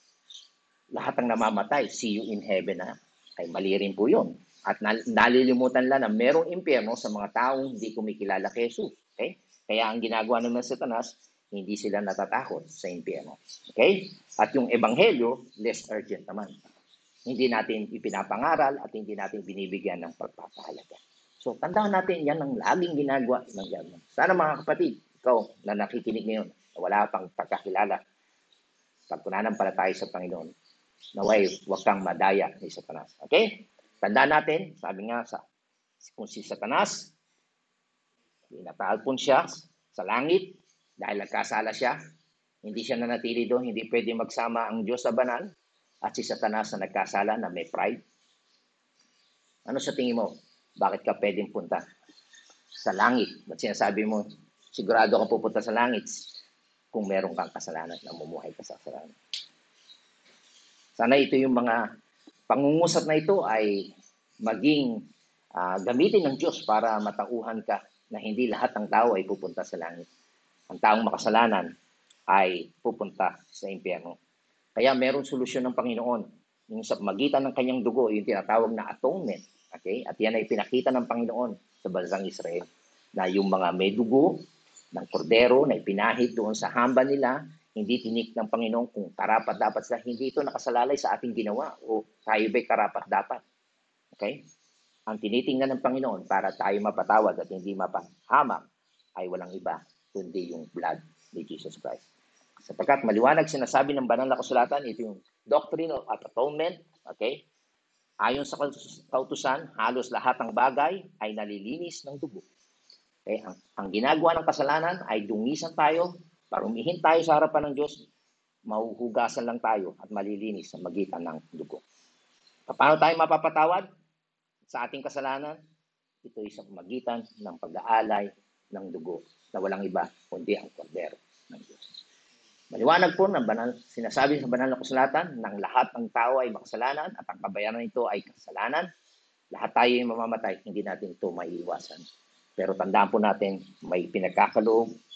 lahat ng namamatay, see you in heaven na. Ay mali rin po yun. At nalilimutan lang na merong impyerno sa mga taong hindi kumikilala kay Jesus. Okay? Kaya ang ginagawa naman ng Satanas, hindi sila natatakot sa impyerno. Okay? At yung ebanghelyo, less urgent naman. Hindi natin ipinapangaral at hindi natin binibigyan ng pagpapahalaga. So, tandaan natin, yan ang laging ginagawa ng diablo. Sana mga kapatid, ikaw na nakikinig ngayon, na wala pang pagkakilala, pagkunanampalataya sa Panginoon, naway, huwag kang madaya ni Satanas. Okay? Tandaan natin, sabi nga, sa, kung si Satanas, inatalpon siya sa langit, dahil nagkasala siya, hindi siya nanatili doon, hindi pwede magsama ang Diyos sa banal, at si Satanas na nagkasala na may pride. Ano sa tingin mo? Bakit ka pwedeng punta sa langit? Ba't sinasabi mo, sigurado ka pupunta sa langit kung meron kang kasalanan, namumuhay ka sa kasalanan? Sana ito yung mga pangungusap na ito ay maging uh, gamitin ng Diyos para matauhan ka na hindi lahat ng tao ay pupunta sa langit. Ang taong makasalanan ay pupunta sa impyerno. Kaya meron solusyon ng Panginoon. Yung sa magitan ng kanyang dugo, yung tinatawag na atonement. Okay? At yan ay pinakita ng Panginoon sa bansang Israel. Na yung mga may dugo ng kordero na ipinahid doon sa hamba nila, hindi tinik ng Panginoon kung karapat dapat sila. Hindi ito nakasalalay sa ating ginawa o tayo ba'y karapat dapat. Okay? Ang tinitingnan ng Panginoon para tayo mapatawad at hindi mapahamak ay walang iba kundi yung blood ni Jesus Christ. Sapagkat maliwanag sinasabi ng banal na kasulatan, ito yung doctrine of atonement, okay? Ayon sa kautusan, halos lahat ng bagay ay nalilinis ng dugo. Okay? Ang, ang ginagawa ng kasalanan ay dungisan tayo, parumihin tayo sa harapan ng Diyos, mahuhugasan lang tayo at malilinis sa magitan ng dugo. Paano tayo mapapatawad sa ating kasalanan? Ito ay sa magitan ng pag-aalay ng dugo na walang iba kundi ang kordero ng Diyos. Maliwanag po ng banal, sinasabi sa banal na kasulatan ng lahat ng tao ay makasalanan at ang kabayaran nito ay kasalanan. Lahat tayo ay mamamatay, hindi natin ito maiiwasan. Pero tandaan po natin, may pinagkakaloob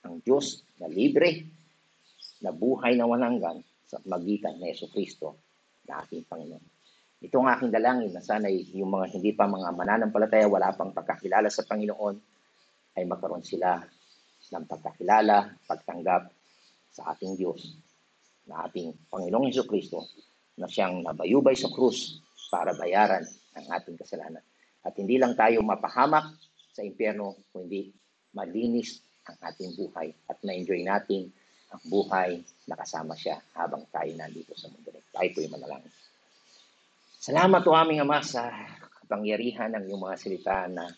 ang Diyos na libre, na buhay na walang hanggan sa magitan ni Jesucristo na ating Panginoon. Ito ang aking dalangin na sana yung mga hindi pa mga mananampalataya, wala pang pagkakilala sa Panginoon, ay magkaroon sila ng pagkakilala, pagtanggap sa ating Diyos, na ating Panginoong Jesucristo, na siyang nabayubay sa krus para bayaran ang ating kasalanan. At hindi lang tayo mapahamak sa impyerno, kundi malinis ang ating buhay at na-enjoy natin ang buhay na kasama siya habang tayo nandito sa mundo. Tayo po'y manalangin. Salamat o aming Ama sa kapangyarihan ng iyong mga salita na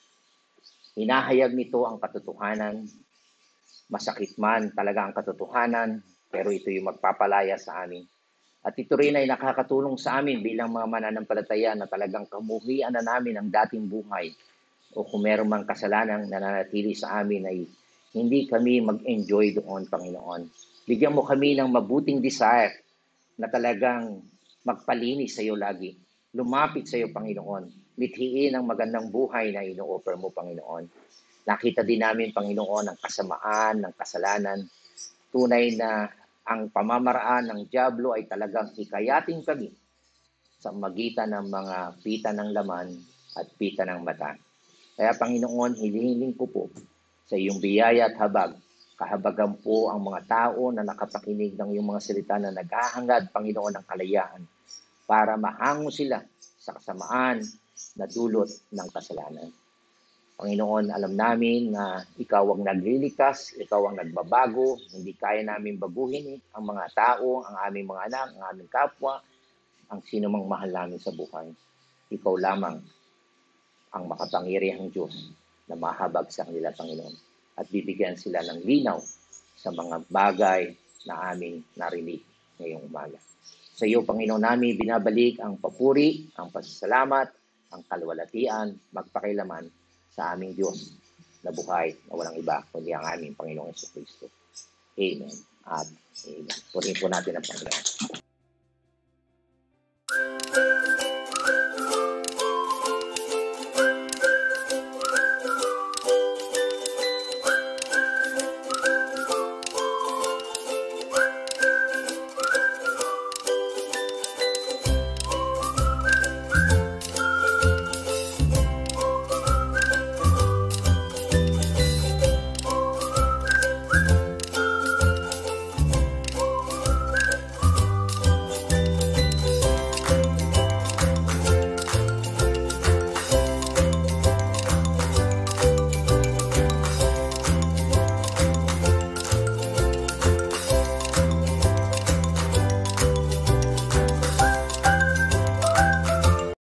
hinahayag nito ang katotohanan. Masakit man talaga ang katotohanan, pero ito yung magpapalaya sa amin. At ito rin ay nakakatulong sa amin bilang mga mananampalataya na talagang kamuhian na namin ang dating buhay. O kung meron mang kasalanang nananatili sa amin ay hindi kami mag-enjoy doon, Panginoon. Bigyan mo kami ng mabuting desire na talagang magpalinis sa iyo lagi. Lumapit sa iyo, Panginoon. Mithiin ang magandang buhay na ino-offer mo, Panginoon. Nakita din namin, Panginoon, ang kasamaan, ng kasalanan. Tunay na ang pamamaraan ng dyablo ay talagang hikayatin kami sa magitan ng mga pita ng laman at pita ng mata. Kaya, Panginoon, hinihiling ko po sa iyong biyaya at habag. Kahabagan po ang mga tao na nakapakinig ng iyong mga salita na naghahangad, Panginoon, ng kalayaan para mahango sila sa kasamaan na dulot ng kasalanan. Panginoon, alam namin na ikaw ang naglilikas, ikaw ang nagbabago, hindi kaya namin baguhin eh, ang mga tao, ang aming mga anak, ang aming kapwa, ang sino mang mahal namin sa buhay. Ikaw lamang ang makapangyarihang Diyos na mahabag sa kanila, Panginoon, at bibigyan sila ng linaw sa mga bagay na aming narinig ngayong umaga. Sa iyo, Panginoon, namin binabalik ang papuri, ang pasasalamat, ang kalwalatian, magpakailaman sa aming Diyos na buhay na walang iba kundi ang aming Panginoong Jesucristo. Amen at amen. Purihin po natin ang Panginoon.